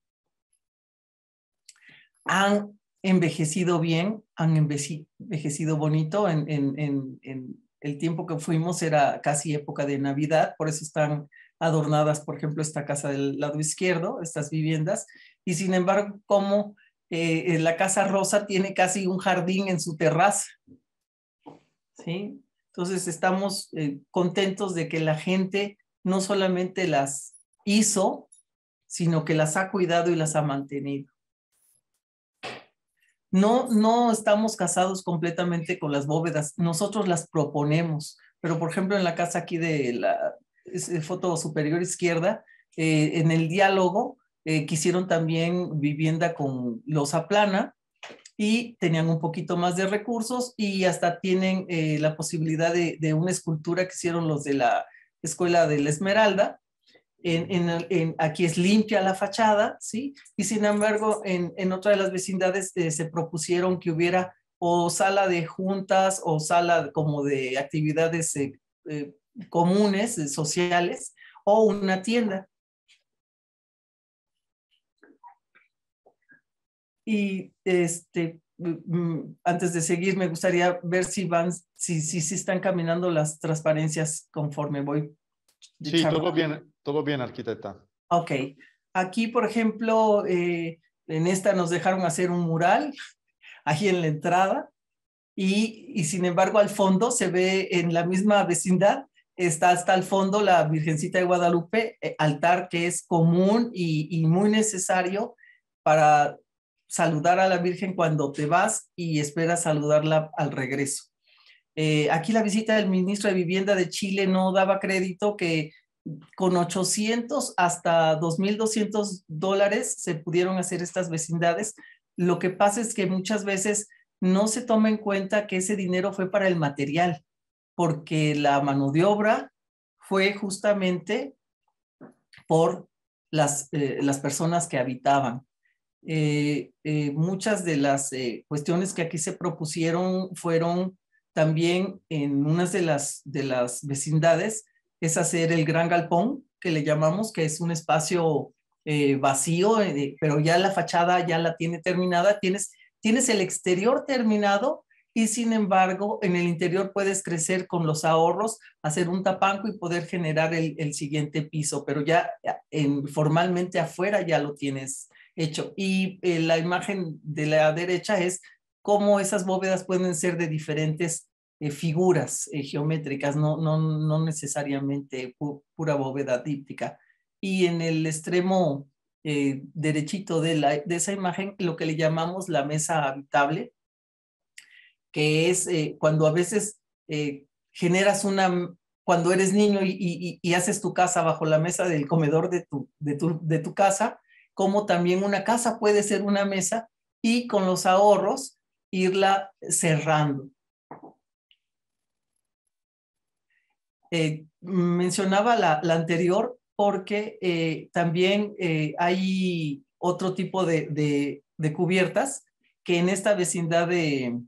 Han envejecido bien, han envejecido bonito. En, en, en, en el tiempo que fuimos era casi época de Navidad, por eso están adornadas, por ejemplo, esta casa del lado izquierdo, estas viviendas, y sin embargo, como eh, la Casa Rosa tiene casi un jardín en su terraza, ¿sí? Entonces estamos eh, contentos de que la gente no solamente las hizo, sino que las ha cuidado y las ha mantenido. No, no estamos casados completamente con las bóvedas, nosotros las proponemos, pero por ejemplo en la casa aquí de la foto superior izquierda, eh, en el diálogo eh, quisieron también vivienda con losa plana, y tenían un poquito más de recursos, y hasta tienen eh, la posibilidad de, de una escultura que hicieron los de la Escuela de la Esmeralda, En, en, en, aquí es limpia la fachada, ¿sí? Y sin embargo, en, en otra de las vecindades eh, se propusieron que hubiera o sala de juntas o sala como de actividades eh, eh, comunes, eh, sociales, o una tienda. Y este, antes de seguir, me gustaría ver si van, si, si, si están caminando las transparencias conforme voy. Sí, todo bien, todo bien, arquitecta. Ok. Aquí, por ejemplo, eh, en esta nos dejaron hacer un mural, ahí en la entrada, y, y sin embargo al fondo se ve en la misma vecindad, está hasta el fondo la Virgencita de Guadalupe, eh, altar que es común y, y muy necesario para saludar a la Virgen cuando te vas y esperas saludarla al regreso. Eh, aquí la visita del ministro de Vivienda de Chile no daba crédito que con ochocientos hasta dos mil doscientos dólares se pudieron hacer estas vecindades. Lo que pasa es que muchas veces no se toma en cuenta que ese dinero fue para el material, porque la mano de obra fue justamente por las, eh, las personas que habitaban. Eh, eh, muchas de las eh, cuestiones que aquí se propusieron fueron también en unas de las, de las vecindades, es hacer el gran galpón, que le llamamos, que es un espacio eh, vacío, eh, pero ya la fachada ya la tiene terminada, tienes, tienes el exterior terminado y sin embargo en el interior puedes crecer con los ahorros, hacer un tapanco y poder generar el, el siguiente piso, pero ya en, formalmente afuera ya lo tienes hecho. Y eh, la imagen de la derecha es cómo esas bóvedas pueden ser de diferentes eh, figuras eh, geométricas, no, no, no necesariamente pu pura bóveda díptica. Y en el extremo eh, derechito de, la, de esa imagen, lo que le llamamos la mesa habitable, que es eh, cuando a veces eh, generas una, cuando eres niño y, y, y haces tu casa bajo la mesa del comedor de tu, de tu, de tu casa, como también una casa puede ser una mesa y con los ahorros irla cerrando. Eh, mencionaba la, la anterior porque eh, también eh, hay otro tipo de, de, de cubiertas que en esta vecindad de,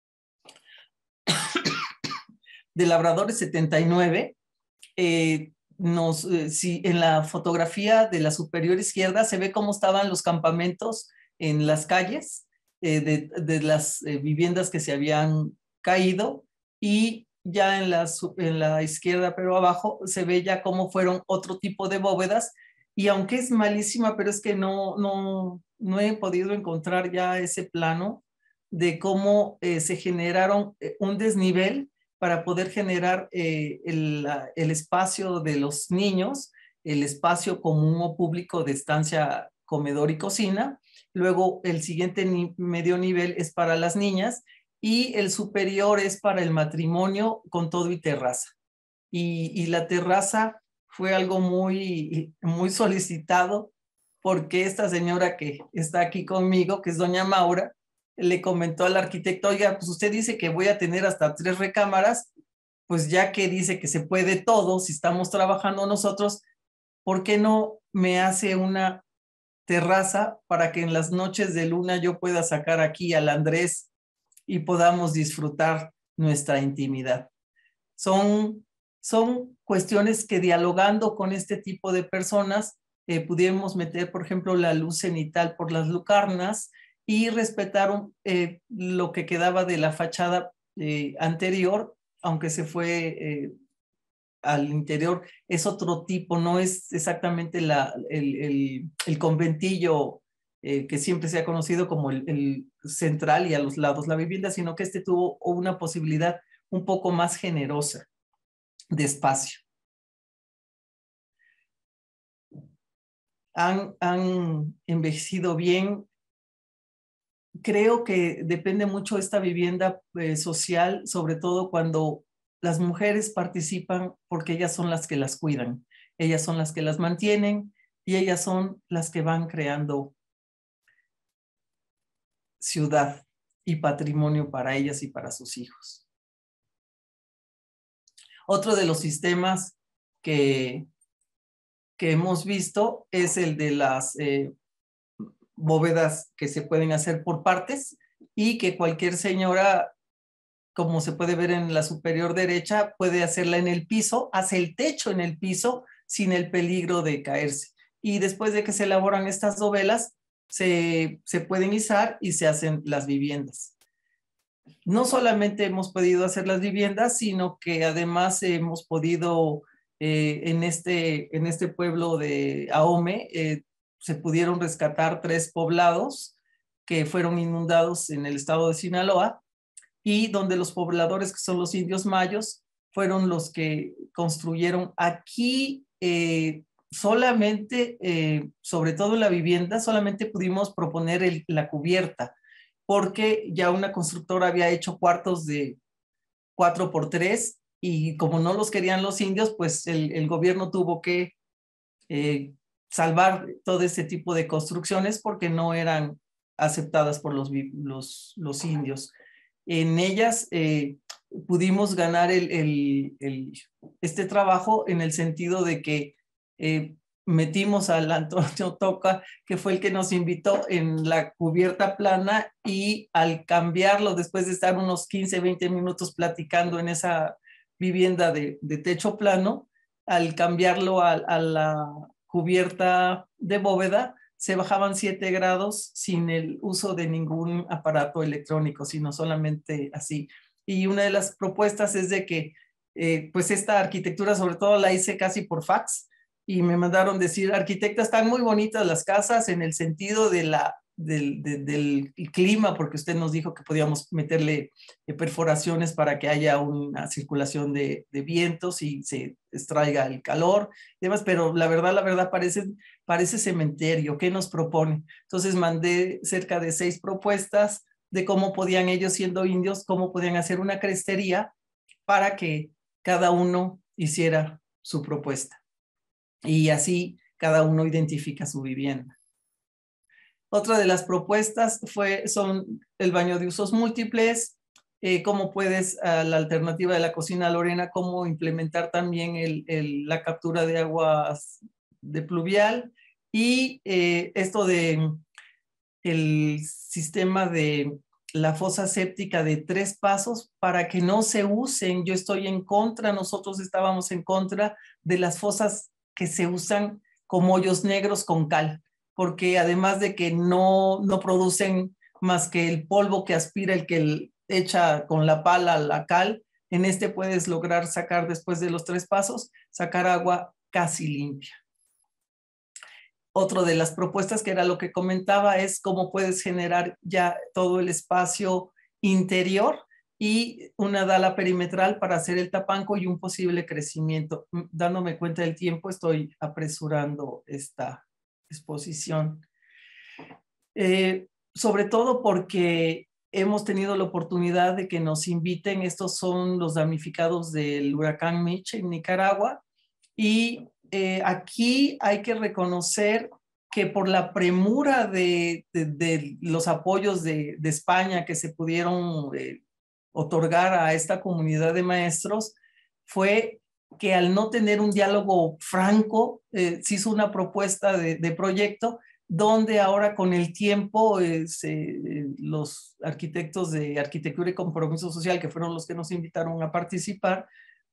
de Labradores setenta y nueve, eh, nos, eh, si en la fotografía de la superior izquierda se ve cómo estaban los campamentos en las calles eh, de, de, las eh, viviendas que se habían caído, y ya en la, en la izquierda, pero abajo, se ve ya cómo fueron otro tipo de bóvedas, y aunque es malísima, pero es que no, no, no he podido encontrar ya ese plano de cómo eh, se generaron eh, un desnivel para poder generar eh, el, el espacio de los niños, el espacio común o público de estancia, comedor y cocina. Luego el siguiente ni, medio nivel es para las niñas y el superior es para el matrimonio con todo y terraza. Y, y la terraza fue algo muy, muy solicitado porque esta señora que está aquí conmigo, que es doña Maura, le comentó al arquitecto, oiga, pues usted dice que voy a tener hasta tres recámaras, pues ya que dice que se puede todo, si estamos trabajando nosotros, ¿por qué no me hace una terraza para que en las noches de luna yo pueda sacar aquí al Andrés y podamos disfrutar nuestra intimidad? Son, son cuestiones que dialogando con este tipo de personas eh, pudiéramos meter, por ejemplo, la luz cenital por las lucarnas y respetar un, eh, lo que quedaba de la fachada eh, anterior, aunque se fue eh, al interior, es otro tipo, no es exactamente la, el, el, el conventillo eh, que siempre se ha conocido como el, el central y a los lados la vivienda, sino que este tuvo una posibilidad un poco más generosa de espacio. Han, han envejecido bien. Creo que depende mucho esta vivienda eh, social, sobre todo cuando las mujeres participan porque ellas son las que las cuidan, ellas son las que las mantienen y ellas son las que van creando ciudad y patrimonio para ellas y para sus hijos. Otro de los sistemas que, que hemos visto es el de las eh, bóvedas que se pueden hacer por partes y que cualquier señora, como se puede ver en la superior derecha, puede hacerla en el piso, hace el techo en el piso sin el peligro de caerse. Y después de que se elaboran estas dovelas, se, se pueden izar y se hacen las viviendas. No solamente hemos podido hacer las viviendas, sino que además hemos podido, eh, en, este, en este pueblo de Ahome, eh, se pudieron rescatar tres poblados que fueron inundados en el estado de Sinaloa, y donde los pobladores, que son los indios mayos, fueron los que construyeron aquí. Eh, solamente, eh, sobre todo en la vivienda, solamente pudimos proponer el, la cubierta, porque ya una constructora había hecho cuartos de cuatro por tres, y como no los querían los indios, pues el, el gobierno tuvo que eh, salvar todo ese tipo de construcciones porque no eran aceptadas por los, los, los indios. En ellas eh, pudimos ganar el, el, el, este trabajo en el sentido de que eh, metimos al Antonio Toca, que fue el que nos invitó, en la cubierta plana, y al cambiarlo, después de estar unos quince, veinte minutos platicando en esa vivienda de, de techo plano, al cambiarlo a, a la cubierta de bóveda, se bajaban siete grados sin el uso de ningún aparato electrónico, sino solamente así. Y una de las propuestas es de que, eh, pues esta arquitectura, sobre todo la hice casi por fax, y me mandaron decir: arquitecta, están muy bonitas las casas en el sentido de la, del, de, del clima, porque usted nos dijo que podíamos meterle perforaciones para que haya una circulación de, de vientos y se extraiga el calor y demás, pero la verdad, la verdad parece, parece cementerio. ¿Qué nos propone? Entonces mandé cerca de seis propuestas de cómo podían ellos, siendo indios, cómo podían hacer una crestería para que cada uno hiciera su propuesta. Y así cada uno identifica su vivienda. Otra de las propuestas fue, son el baño de usos múltiples, eh, cómo puedes, uh, la alternativa de la cocina Lorena, cómo implementar también el, el, la captura de aguas de pluvial, y eh, esto de el sistema de la fosa séptica de tres pasos para que no se usen. Yo estoy en contra, nosotros estábamos en contra de las fosas que se usan como hoyos negros con cal, porque además de que no, no producen más que el polvo que aspira el que el, echa con la pala la cal, en este puedes lograr sacar, después de los tres pasos, sacar agua casi limpia. Otra de las propuestas, que era lo que comentaba, es cómo puedes generar ya todo el espacio interior y una dala perimetral para hacer el tapanco y un posible crecimiento. Dándome cuenta del tiempo, estoy apresurando esta exposición. Eh, sobre todo porque hemos tenido la oportunidad de que nos inviten. Estos son los damnificados del huracán Mitch en Nicaragua, y eh, aquí hay que reconocer que por la premura de, de, de los apoyos de, de España que se pudieron eh, otorgar a esta comunidad de maestros, fue que al no tener un diálogo franco, eh, se hizo una propuesta de, de proyecto, donde ahora con el tiempo eh, se, eh, los arquitectos de Arquitectura y Compromiso Social, que fueron los que nos invitaron a participar,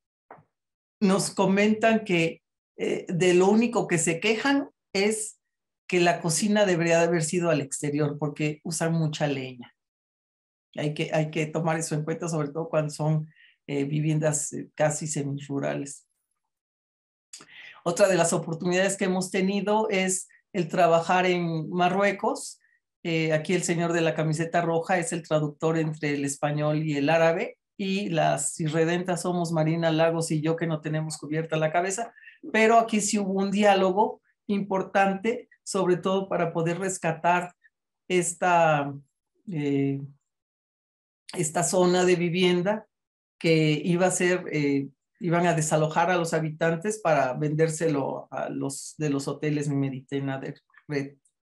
nos comentan que eh, de lo único que se quejan es que la cocina debería de haber sido al exterior, porque usan mucha leña. Hay que, hay que tomar eso en cuenta, sobre todo cuando son eh, viviendas eh, casi semirurales. Otra de las oportunidades que hemos tenido es el trabajar en Marruecos. Eh, aquí el señor de la camiseta roja es el traductor entre el español y el árabe, y las irredentas somos Marina Lagos y yo, que no tenemos cubierta la cabeza, pero aquí sí hubo un diálogo importante, sobre todo para poder rescatar esta, eh, esta zona de vivienda que iba a ser, eh, iban a desalojar a los habitantes para vendérselo a los de los hoteles Mediterránea de Red.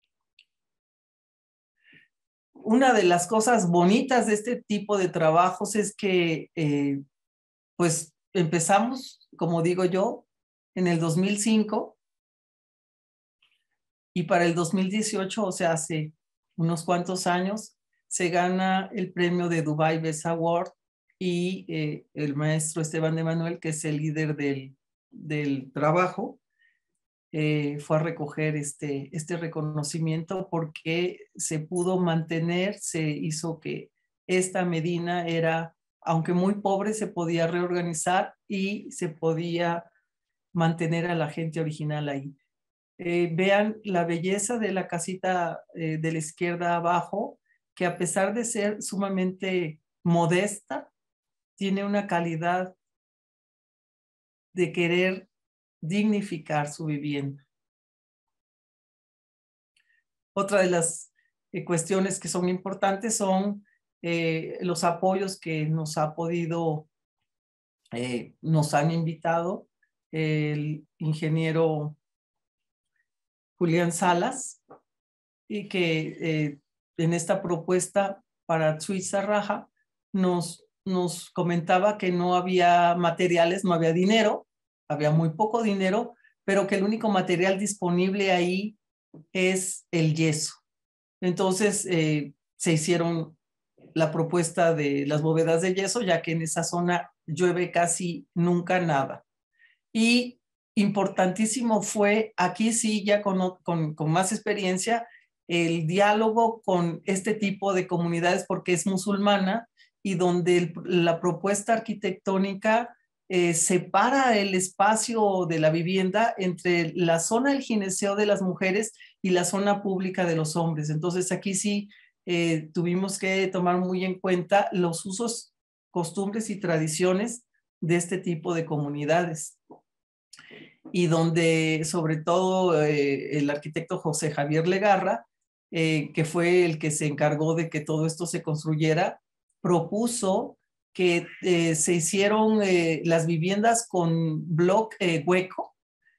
Una de las cosas bonitas de este tipo de trabajos es que, eh, pues, empezamos, como digo yo, en el dos mil cinco, Y para el dos mil dieciocho, o sea, hace unos cuantos años, se gana el premio de Dubai Best Award y eh, el maestro Esteban de Manuel, que es el líder del, del trabajo, eh, fue a recoger este, este reconocimiento porque se pudo mantener, se hizo que esta Medina era, aunque muy pobre, se podía reorganizar y se podía mantener a la gente original ahí. Eh, vean la belleza de la casita eh, de la izquierda abajo, que a pesar de ser sumamente modesta, tiene una calidad de querer dignificar su vivienda. Otra de las eh, cuestiones que son importantes son eh, los apoyos que nos ha podido, eh, nos han invitado el ingeniero Julián Salas, y que eh, en esta propuesta para Suiza Raja nos, nos comentaba que no había materiales, no había dinero, había muy poco dinero, pero que el único material disponible ahí es el yeso. Entonces eh, se hicieron la propuesta de las bóvedas de yeso, ya que en esa zona llueve casi nunca nada. Y importantísimo fue, aquí sí, ya con, con, con más experiencia, el diálogo con este tipo de comunidades, porque es musulmana y donde el, la propuesta arquitectónica eh, separa el espacio de la vivienda entre la zona del gineceo de las mujeres y la zona pública de los hombres. Entonces aquí sí eh, tuvimos que tomar muy en cuenta los usos, costumbres y tradiciones de este tipo de comunidades, y donde sobre todo eh, el arquitecto José Javier Legarra, eh, que fue el que se encargó de que todo esto se construyera, propuso que eh, se hicieron eh, las viviendas con bloque eh, hueco,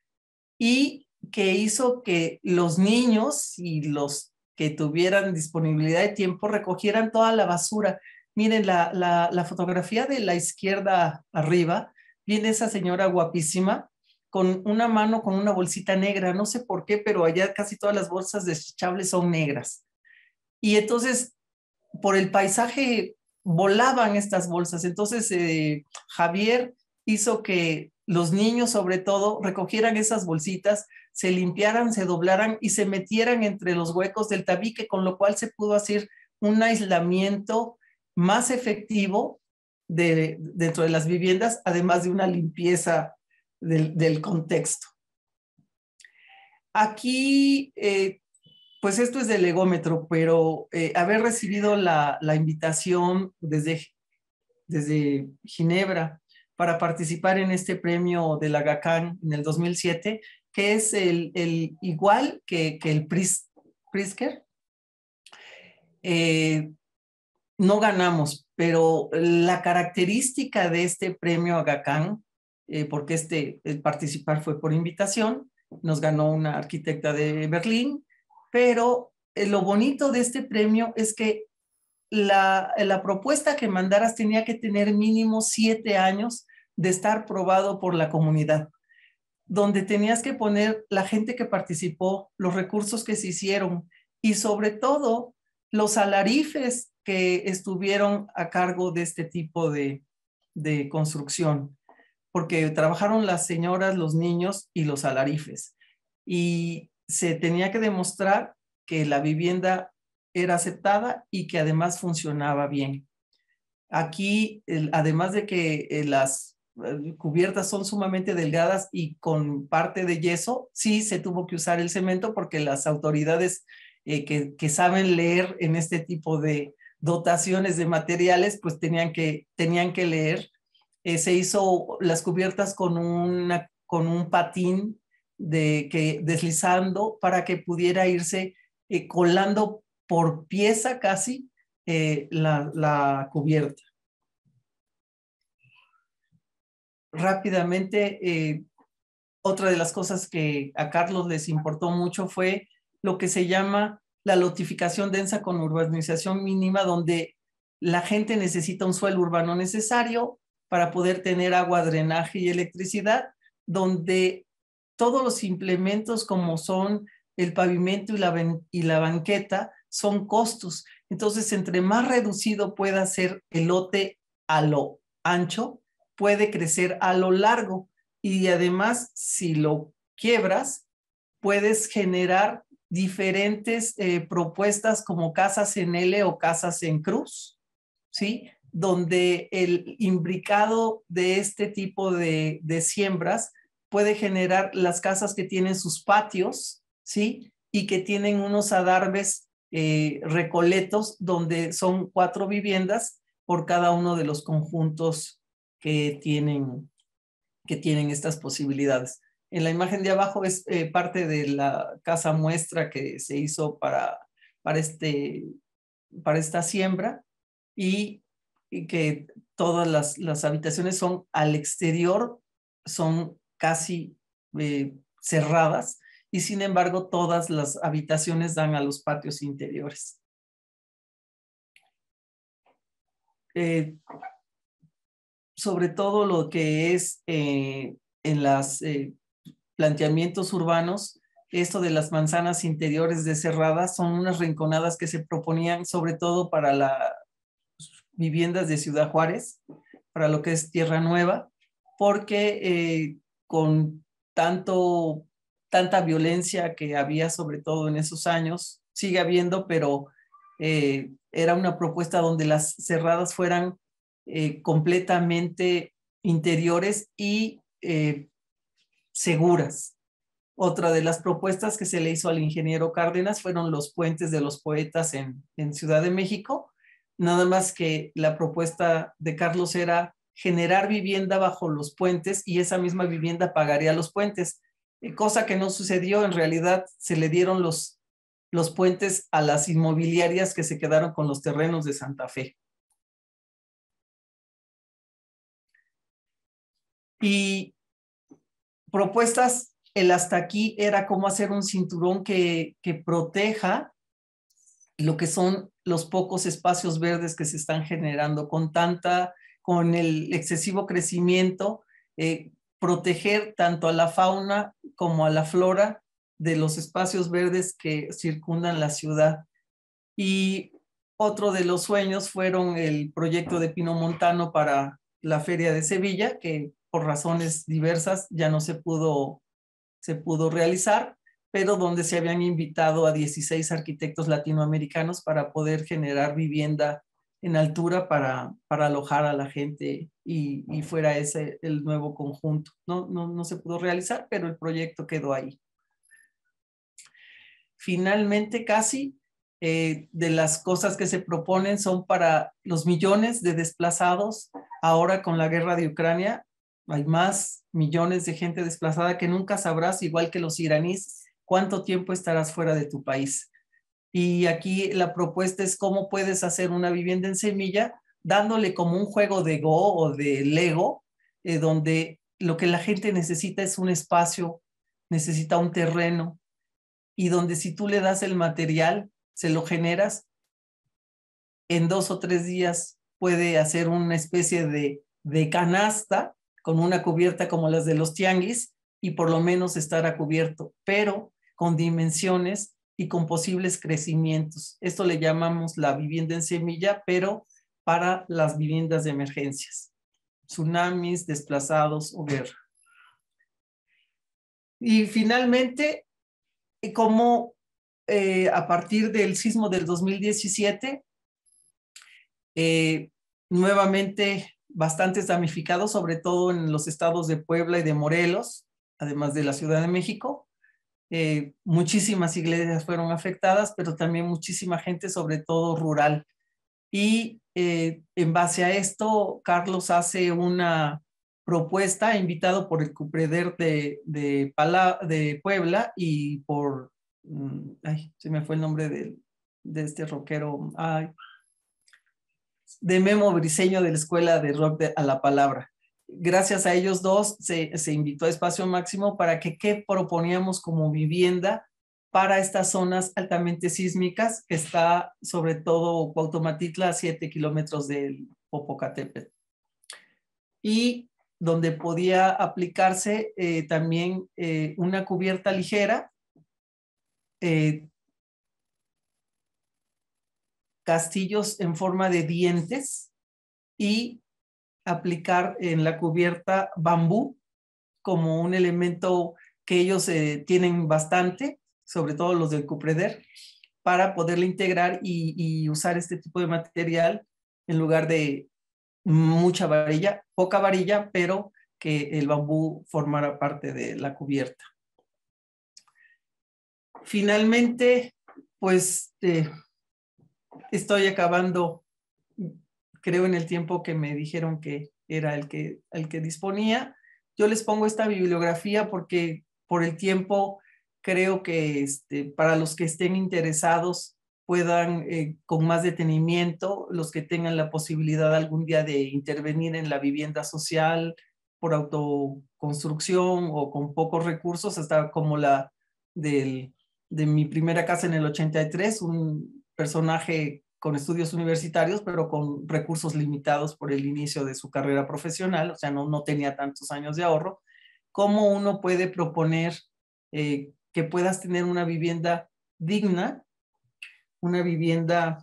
y que hizo que los niños y los que tuvieran disponibilidad de tiempo recogieran toda la basura. Miren, la, la, la fotografía de la izquierda arriba, viene esa señora guapísima con una mano con una bolsita negra, no sé por qué, pero allá casi todas las bolsas desechables son negras. Y entonces, por el paisaje, volaban estas bolsas. Entonces, eh, Javier hizo que los niños, sobre todo, recogieran esas bolsitas, se limpiaran, se doblaran y se metieran entre los huecos del tabique, con lo cual se pudo hacer un aislamiento más efectivo de, dentro de las viviendas, además de una limpieza del, del contexto. Aquí, eh, pues esto es del egómetro, pero eh, haber recibido la, la invitación desde, desde Ginebra para participar en este premio de la GACAN en el dos mil siete, que es el, el igual que, que el Pris, Pritzker. Eh, no ganamos, pero la característica de este premio a GACAN, eh, porque este, el participar fue por invitación, nos ganó una arquitecta de Berlín, pero eh, lo bonito de este premio es que la, la propuesta que mandaras tenía que tener mínimo siete años de estar probado por la comunidad, donde tenías que poner la gente que participó, los recursos que se hicieron y sobre todo los alarifes que estuvieron a cargo de este tipo de, de construcción, porque trabajaron las señoras, los niños y los alarifes. Y se tenía que demostrar que la vivienda era aceptada y que además funcionaba bien. Aquí, el, además de que eh, las eh, cubiertas son sumamente delgadas y con parte de yeso, sí se tuvo que usar el cemento porque las autoridades eh, que, que saben leer en este tipo de dotaciones de materiales, pues tenían que, tenían que leer. Eh, se hizo las cubiertas con, una, con un patín de, que, deslizando para que pudiera irse eh, colando por pieza casi eh, la, la cubierta. Rápidamente, eh, otra de las cosas que a Carlos les importó mucho fue lo que se llama la lotificación densa con urbanización mínima, donde la gente necesita un suelo urbano necesario para poder tener agua, drenaje y electricidad, donde todos los implementos como son el pavimento y la, y la banqueta son costos. Entonces, entre más reducido pueda ser el lote a lo ancho, puede crecer a lo largo. Y además, si lo quiebras, puedes generar diferentes eh, propuestas como casas en L o casas en cruz, ¿sí? Donde el imbricado de este tipo de, de siembras puede generar las casas que tienen sus patios, ¿sí? Y que tienen unos adarves eh, recoletos donde son cuatro viviendas por cada uno de los conjuntos que tienen, que tienen estas posibilidades. En la imagen de abajo es eh, parte de la casa muestra que se hizo para, para, este, para esta siembra y, y que todas las, las habitaciones son al exterior, son casi eh, cerradas y sin embargo todas las habitaciones dan a los patios interiores. Eh, sobre todo lo que es eh, en los eh, planteamientos urbanos, esto de las manzanas interiores de cerradas son unas rinconadas que se proponían sobre todo para las viviendas de Ciudad Juárez, para lo que es Tierra Nueva, porque eh, con tanto, tanta violencia que había sobre todo en esos años, sigue habiendo, pero eh, era una propuesta donde las cerradas fueran eh, completamente interiores y eh, seguras. Otra de las propuestas que se le hizo al ingeniero Cárdenas fueron los puentes de los poetas en, en Ciudad de México, nada más que la propuesta de Carlos era generar vivienda bajo los puentes y esa misma vivienda pagaría los puentes, cosa que no sucedió. En realidad se le dieron los, los puentes a las inmobiliarias que se quedaron con los terrenos de Santa Fe. Y propuestas, el hasta aquí era cómo hacer un cinturón que, que proteja lo que son los pocos espacios verdes que se están generando con tanta, con el excesivo crecimiento, eh, proteger tanto a la fauna como a la flora de los espacios verdes que circundan la ciudad. Y otro de los sueños fueron el proyecto de Pino Montano para la Feria de Sevilla, que por razones diversas ya no se pudo, se pudo realizar, pero donde se habían invitado a dieciséis arquitectos latinoamericanos para poder generar vivienda en altura para, para alojar a la gente y, y fuera ese el nuevo conjunto. No, no, no se pudo realizar, pero el proyecto quedó ahí. Finalmente, casi eh, de las cosas que se proponen son para los millones de desplazados. Ahora con la guerra de Ucrania hay más millones de gente desplazada que nunca sabrás, igual que los iraníes, cuánto tiempo estarás fuera de tu país. Y aquí la propuesta es cómo puedes hacer una vivienda en semilla, dándole como un juego de Go o de Lego, eh, donde lo que la gente necesita es un espacio, necesita un terreno, y donde si tú le das el material, se lo generas, en dos o tres días puede hacer una especie de, de canasta con una cubierta como las de los tianguis y por lo menos estará cubierto, pero con dimensiones y con posibles crecimientos. Esto le llamamos la vivienda en semilla, pero para las viviendas de emergencias, tsunamis, desplazados o guerra. Y finalmente, como eh, a partir del sismo del dos mil diecisiete, eh, nuevamente bastantes damnificados, sobre todo en los estados de Puebla y de Morelos, además de la Ciudad de México. Eh, muchísimas iglesias fueron afectadas, pero también muchísima gente, sobre todo rural. Y eh, en base a esto, Carlos hace una propuesta, invitado por el Cupreder de, de, Pala, de Puebla y por, ay, se me fue el nombre de, de este rockero, ay, de Memo Briseño de la Escuela de Rock de, a la Palabra. Gracias a ellos dos se, se invitó a Espacio Máximo para que qué proponíamos como vivienda para estas zonas altamente sísmicas, que está sobre todo Cuauhtomatitla a siete kilómetros del Popocatépetl. Y donde podía aplicarse eh, también eh, una cubierta ligera eh, castillos en forma de dientes y aplicar en la cubierta bambú como un elemento que ellos eh, tienen bastante, sobre todo los del Cupreder, para poderle integrar y, y usar este tipo de material en lugar de mucha varilla, poca varilla, pero que el bambú formara parte de la cubierta. Finalmente, pues eh, estoy acabando, creo en el tiempo que me dijeron que era el que, el que disponía. Yo les pongo esta bibliografía porque por el tiempo creo que este, para los que estén interesados puedan eh, con más detenimiento, los que tengan la posibilidad algún día de intervenir en la vivienda social por autoconstrucción o con pocos recursos, hasta como la del, de mi primera casa en el ochenta y tres, un personaje con estudios universitarios, pero con recursos limitados por el inicio de su carrera profesional, o sea, no, no tenía tantos años de ahorro. ¿Cómo uno puede proponer eh, que puedas tener una vivienda digna, una vivienda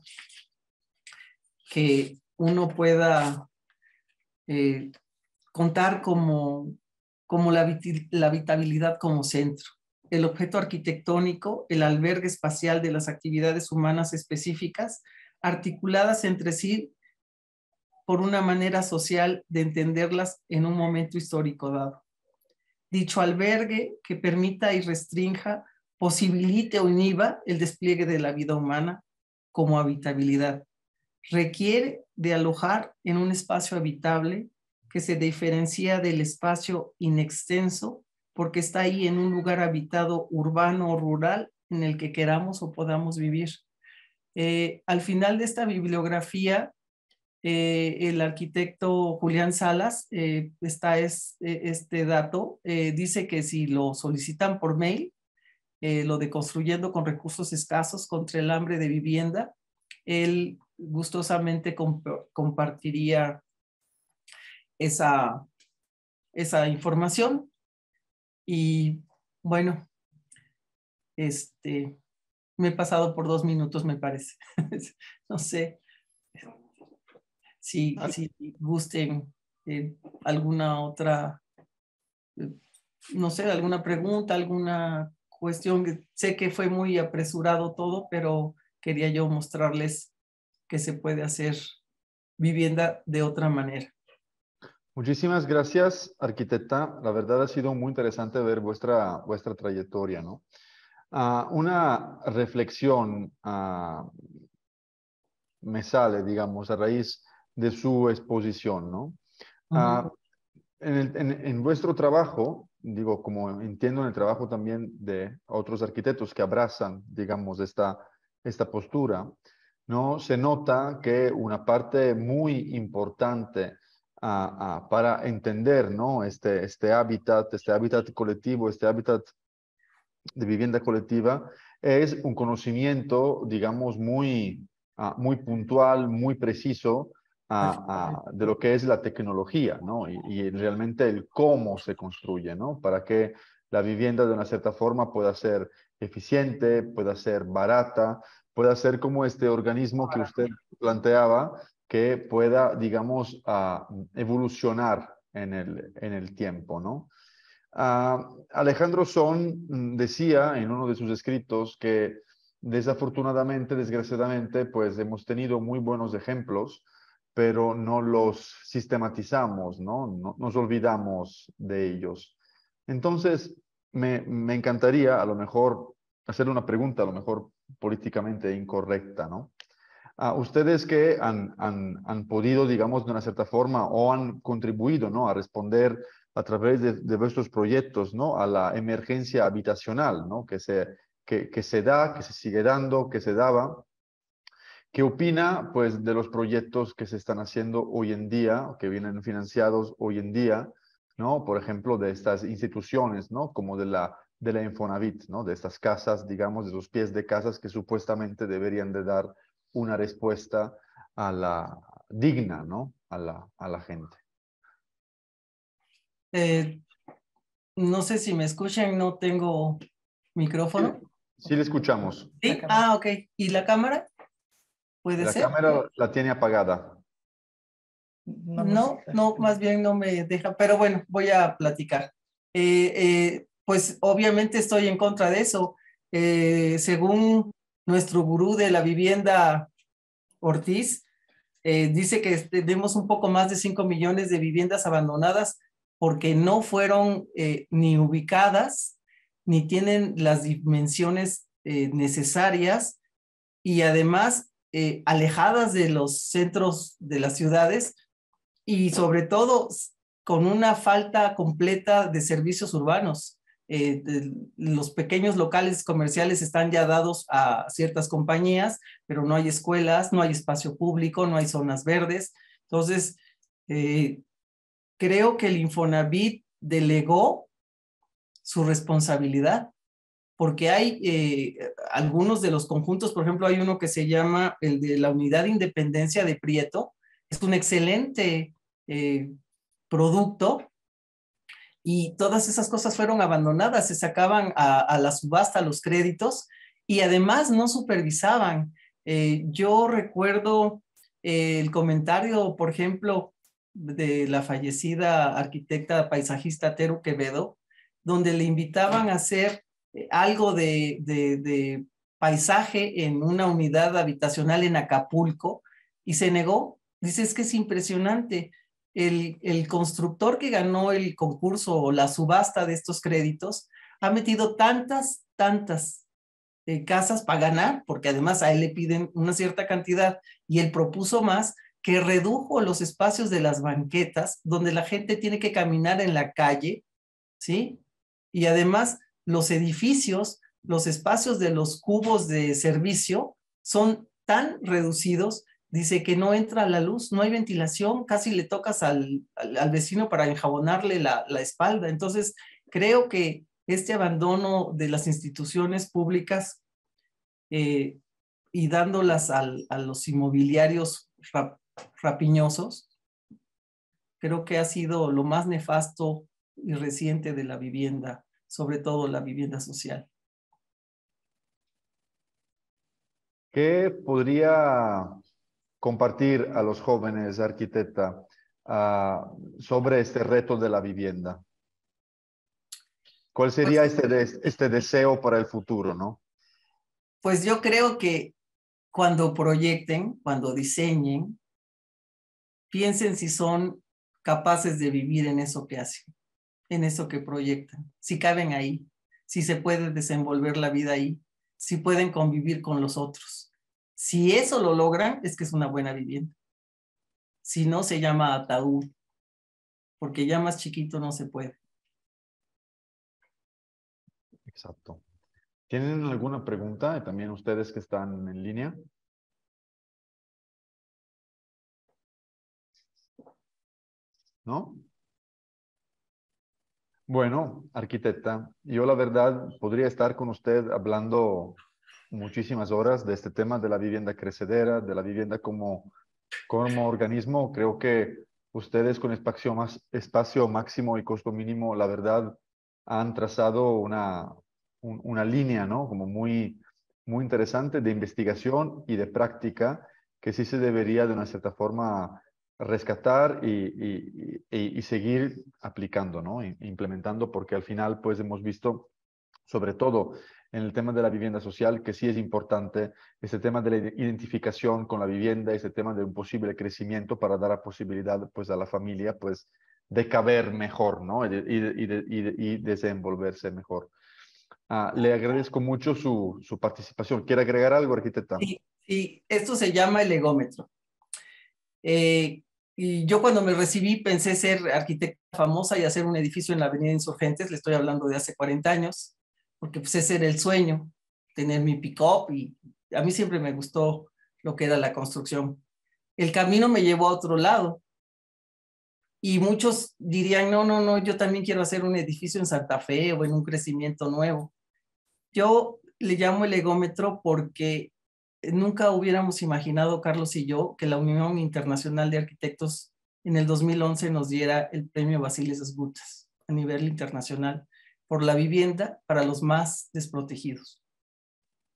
que uno pueda eh, contar como, como la, la habitabilidad como centro? El objeto arquitectónico, el albergue espacial de las actividades humanas específicas, articuladas entre sí por una manera social de entenderlas en un momento histórico dado. Dicho albergue que permita y restrinja, posibilite o inhiba el despliegue de la vida humana como habitabilidad. Requiere de alojar en un espacio habitable que se diferencia del espacio inextenso porque está ahí en un lugar habitado urbano o rural en el que queramos o podamos vivir. Eh, al final de esta bibliografía, eh, el arquitecto Julián Salas, eh, está es, eh, este dato, eh, dice que si lo solicitan por mail, eh, lo de construyendo con recursos escasos contra el hambre de vivienda, él gustosamente comp compartiría esa, esa información. Y bueno, este, me he pasado por dos minutos, me parece. No sé si, si gusten eh, alguna otra, eh, no sé, alguna pregunta, alguna cuestión. Sé que fue muy apresurado todo, pero quería yo mostrarles que se puede hacer vivienda de otra manera. Muchísimas gracias, arquitecta. La verdad ha sido muy interesante ver vuestra, vuestra trayectoria, ¿no? Uh, una reflexión uh, me sale, digamos, a raíz de su exposición, ¿no? Uh, Uh-huh. en, el, en, en vuestro trabajo, digo, como entiendo en el trabajo también de otros arquitectos que abrazan, digamos, esta, esta postura, ¿no? Se nota que una parte muy importante uh, uh, para entender, ¿no? Este, este hábitat, este hábitat colectivo, este hábitat de vivienda colectiva, es un conocimiento, digamos, muy, uh, muy puntual, muy preciso uh, uh, de lo que es la tecnología, ¿no? Y, y realmente el cómo se construye, ¿no? Para que la vivienda de una cierta forma pueda ser eficiente, pueda ser barata, pueda ser como este organismo que usted planteaba, que pueda, digamos, uh, evolucionar en el, en el tiempo, ¿no? Uh, Alejandro Son decía en uno de sus escritos que desafortunadamente, desgraciadamente, pues hemos tenido muy buenos ejemplos, pero no los sistematizamos, ¿no? No nos olvidamos de ellos. Entonces, me, me encantaría a lo mejor hacerle una pregunta, a lo mejor políticamente incorrecta, ¿no? Uh, ustedes que han, han, han podido, digamos, de una cierta forma o han contribuido, ¿no? A responder a través de, de vuestros proyectos, ¿no? A la emergencia habitacional, ¿no? Que se, que, que se da, que se sigue dando, que se daba. ¿Qué opina, pues, de los proyectos que se están haciendo hoy en día, que vienen financiados hoy en día, ¿no? Por ejemplo, de estas instituciones, ¿no? Como de la, de la Infonavit, ¿no? De estas casas, digamos, de los pies de casas que supuestamente deberían de dar una respuesta a la digna, ¿no? A la, a la gente. Eh, no sé si me escuchan, no tengo micrófono. Sí le escuchamos. ¿Sí? Ah, ok. ¿Y la cámara? ¿Puede La ser? cámara la tiene apagada. No, no, más bien no me deja, pero bueno, voy a platicar. Eh, eh, pues obviamente estoy en contra de eso. Eh, según nuestro gurú de la vivienda, Ortiz, eh, dice que tenemos un poco más de cinco millones de viviendas abandonadas porque no fueron eh, ni ubicadas, ni tienen las dimensiones eh, necesarias y además eh, alejadas de los centros de las ciudades y sobre todo con una falta completa de servicios urbanos. Eh, de, los pequeños locales comerciales están ya dados a ciertas compañías, pero no hay escuelas, no hay espacio público, no hay zonas verdes. Entonces, eh, creo que el Infonavit delegó su responsabilidad, porque hay eh, algunos de los conjuntos, por ejemplo, hay uno que se llama el de la Unidad de Independencia de Prieto, es un excelente eh, producto y todas esas cosas fueron abandonadas, se sacaban a, a la subasta los créditos y además no supervisaban. Eh, yo recuerdo eh, el comentario, por ejemplo, de la fallecida arquitecta paisajista Teru Quevedo, donde le invitaban a hacer algo de, de, de paisaje en una unidad habitacional en Acapulco y se negó. Dice, es que es impresionante. El, el constructor que ganó el concurso o la subasta de estos créditos ha metido tantas, tantas eh, casas para ganar, porque además a él le piden una cierta cantidad y él propuso más, que redujo los espacios de las banquetas donde la gente tiene que caminar en la calle, ¿sí? Y además los edificios, los espacios de los cubos de servicio son tan reducidos, dice que no entra la luz, no hay ventilación, casi le tocas al, al, al vecino para enjabonarle la, la espalda. Entonces, creo que este abandono de las instituciones públicas eh, y dándolas al, a los inmobiliarios rap, rapiñosos, creo que ha sido lo más nefasto y reciente de la vivienda, sobre todo la vivienda social. ¿Qué podría compartir a los jóvenes, arquitecta, uh, sobre este reto de la vivienda? ¿Cuál sería Pues, este, de, este deseo para el futuro, no? Pues yo creo que cuando proyecten, cuando diseñen, piensen si son capaces de vivir en eso que hacen, en eso que proyectan, si caben ahí, si se puede desenvolver la vida ahí, si pueden convivir con los otros. Si eso lo logran, es que es una buena vivienda. Si no, se llama ataúd, porque ya más chiquito no se puede. Exacto. ¿Tienen alguna pregunta? También ustedes que están en línea. ¿No? Bueno, arquitecta, yo la verdad podría estar con usted hablando muchísimas horas de este tema de la vivienda crecedera, de la vivienda como, como organismo. Creo que ustedes con espacio, más, espacio máximo y costo mínimo, la verdad, han trazado una, un, una línea, ¿no? Como muy, muy interesante de investigación y de práctica que sí se debería de una cierta forma rescatar y, y, y, y seguir aplicando, ¿no? Implementando, porque al final, pues hemos visto, sobre todo en el tema de la vivienda social, que sí es importante, este tema de la identificación con la vivienda, este tema de un posible crecimiento para dar la posibilidad, pues, a la familia, pues, de caber mejor, ¿no? Y, de, y, de, y, de, y desenvolverse mejor. Ah, le agradezco mucho su, su participación. ¿Quiere agregar algo, arquitecta? Sí, sí, esto se llama el egómetro. Eh, y yo cuando me recibí pensé ser arquitecta famosa y hacer un edificio en la Avenida Insurgentes, le estoy hablando de hace cuarenta años, porque pues ese era el sueño, tener mi pick-up y a mí siempre me gustó lo que era la construcción. El camino me llevó a otro lado y muchos dirían, no, no, no, yo también quiero hacer un edificio en Santa Fe o en un crecimiento nuevo. Yo le llamo el egómetro porque nunca hubiéramos imaginado, Carlos y yo, que la Unión Internacional de Arquitectos en el dos mil once nos diera el premio Basiles Sgutas a nivel internacional por la vivienda para los más desprotegidos.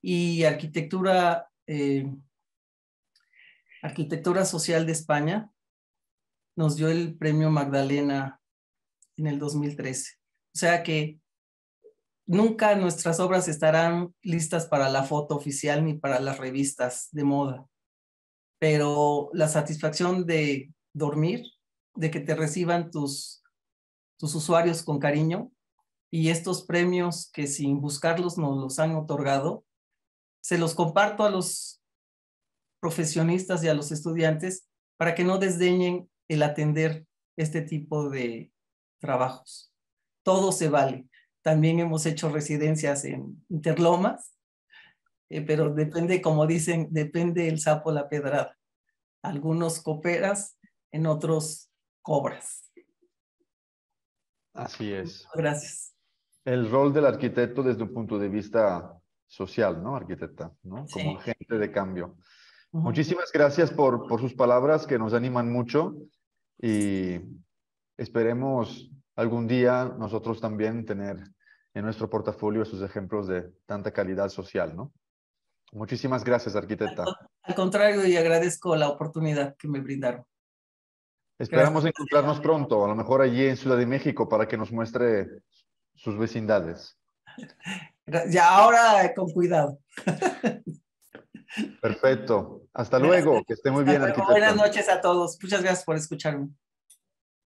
y arquitectura, eh, arquitectura social de España nos dio el premio Magdalena en el dos mil trece. O sea que nunca nuestras obras estarán listas para la foto oficial ni para las revistas de moda, pero la satisfacción de dormir, de que te reciban tus, tus usuarios con cariño, y estos premios que sin buscarlos nos los han otorgado, se los comparto a los profesionistas y a los estudiantes para que no desdeñen el atender este tipo de trabajos. Todo se vale. También hemos hecho residencias en Interlomas, eh, pero depende, como dicen, depende el sapo la pedrada. Algunos cooperas, en otros cobras. Así es. Gracias. El rol del arquitecto desde un punto de vista social, ¿no, arquitecta? ¿No? Como Sí. agente de cambio. Uh-huh. Muchísimas gracias por, por sus palabras que nos animan mucho y esperemos algún día nosotros también tener en nuestro portafolio esos ejemplos de tanta calidad social, ¿no? Muchísimas gracias, arquitecta. Al, al contrario, y agradezco la oportunidad que me brindaron. Esperamos Gracias. encontrarnos pronto, a lo mejor allí en Ciudad de México, para que nos muestre sus vecindades. Ya ahora con cuidado. Perfecto. Hasta luego. Que esté muy bien, arquitecta. Buenas noches a todos. Muchas gracias por escucharme.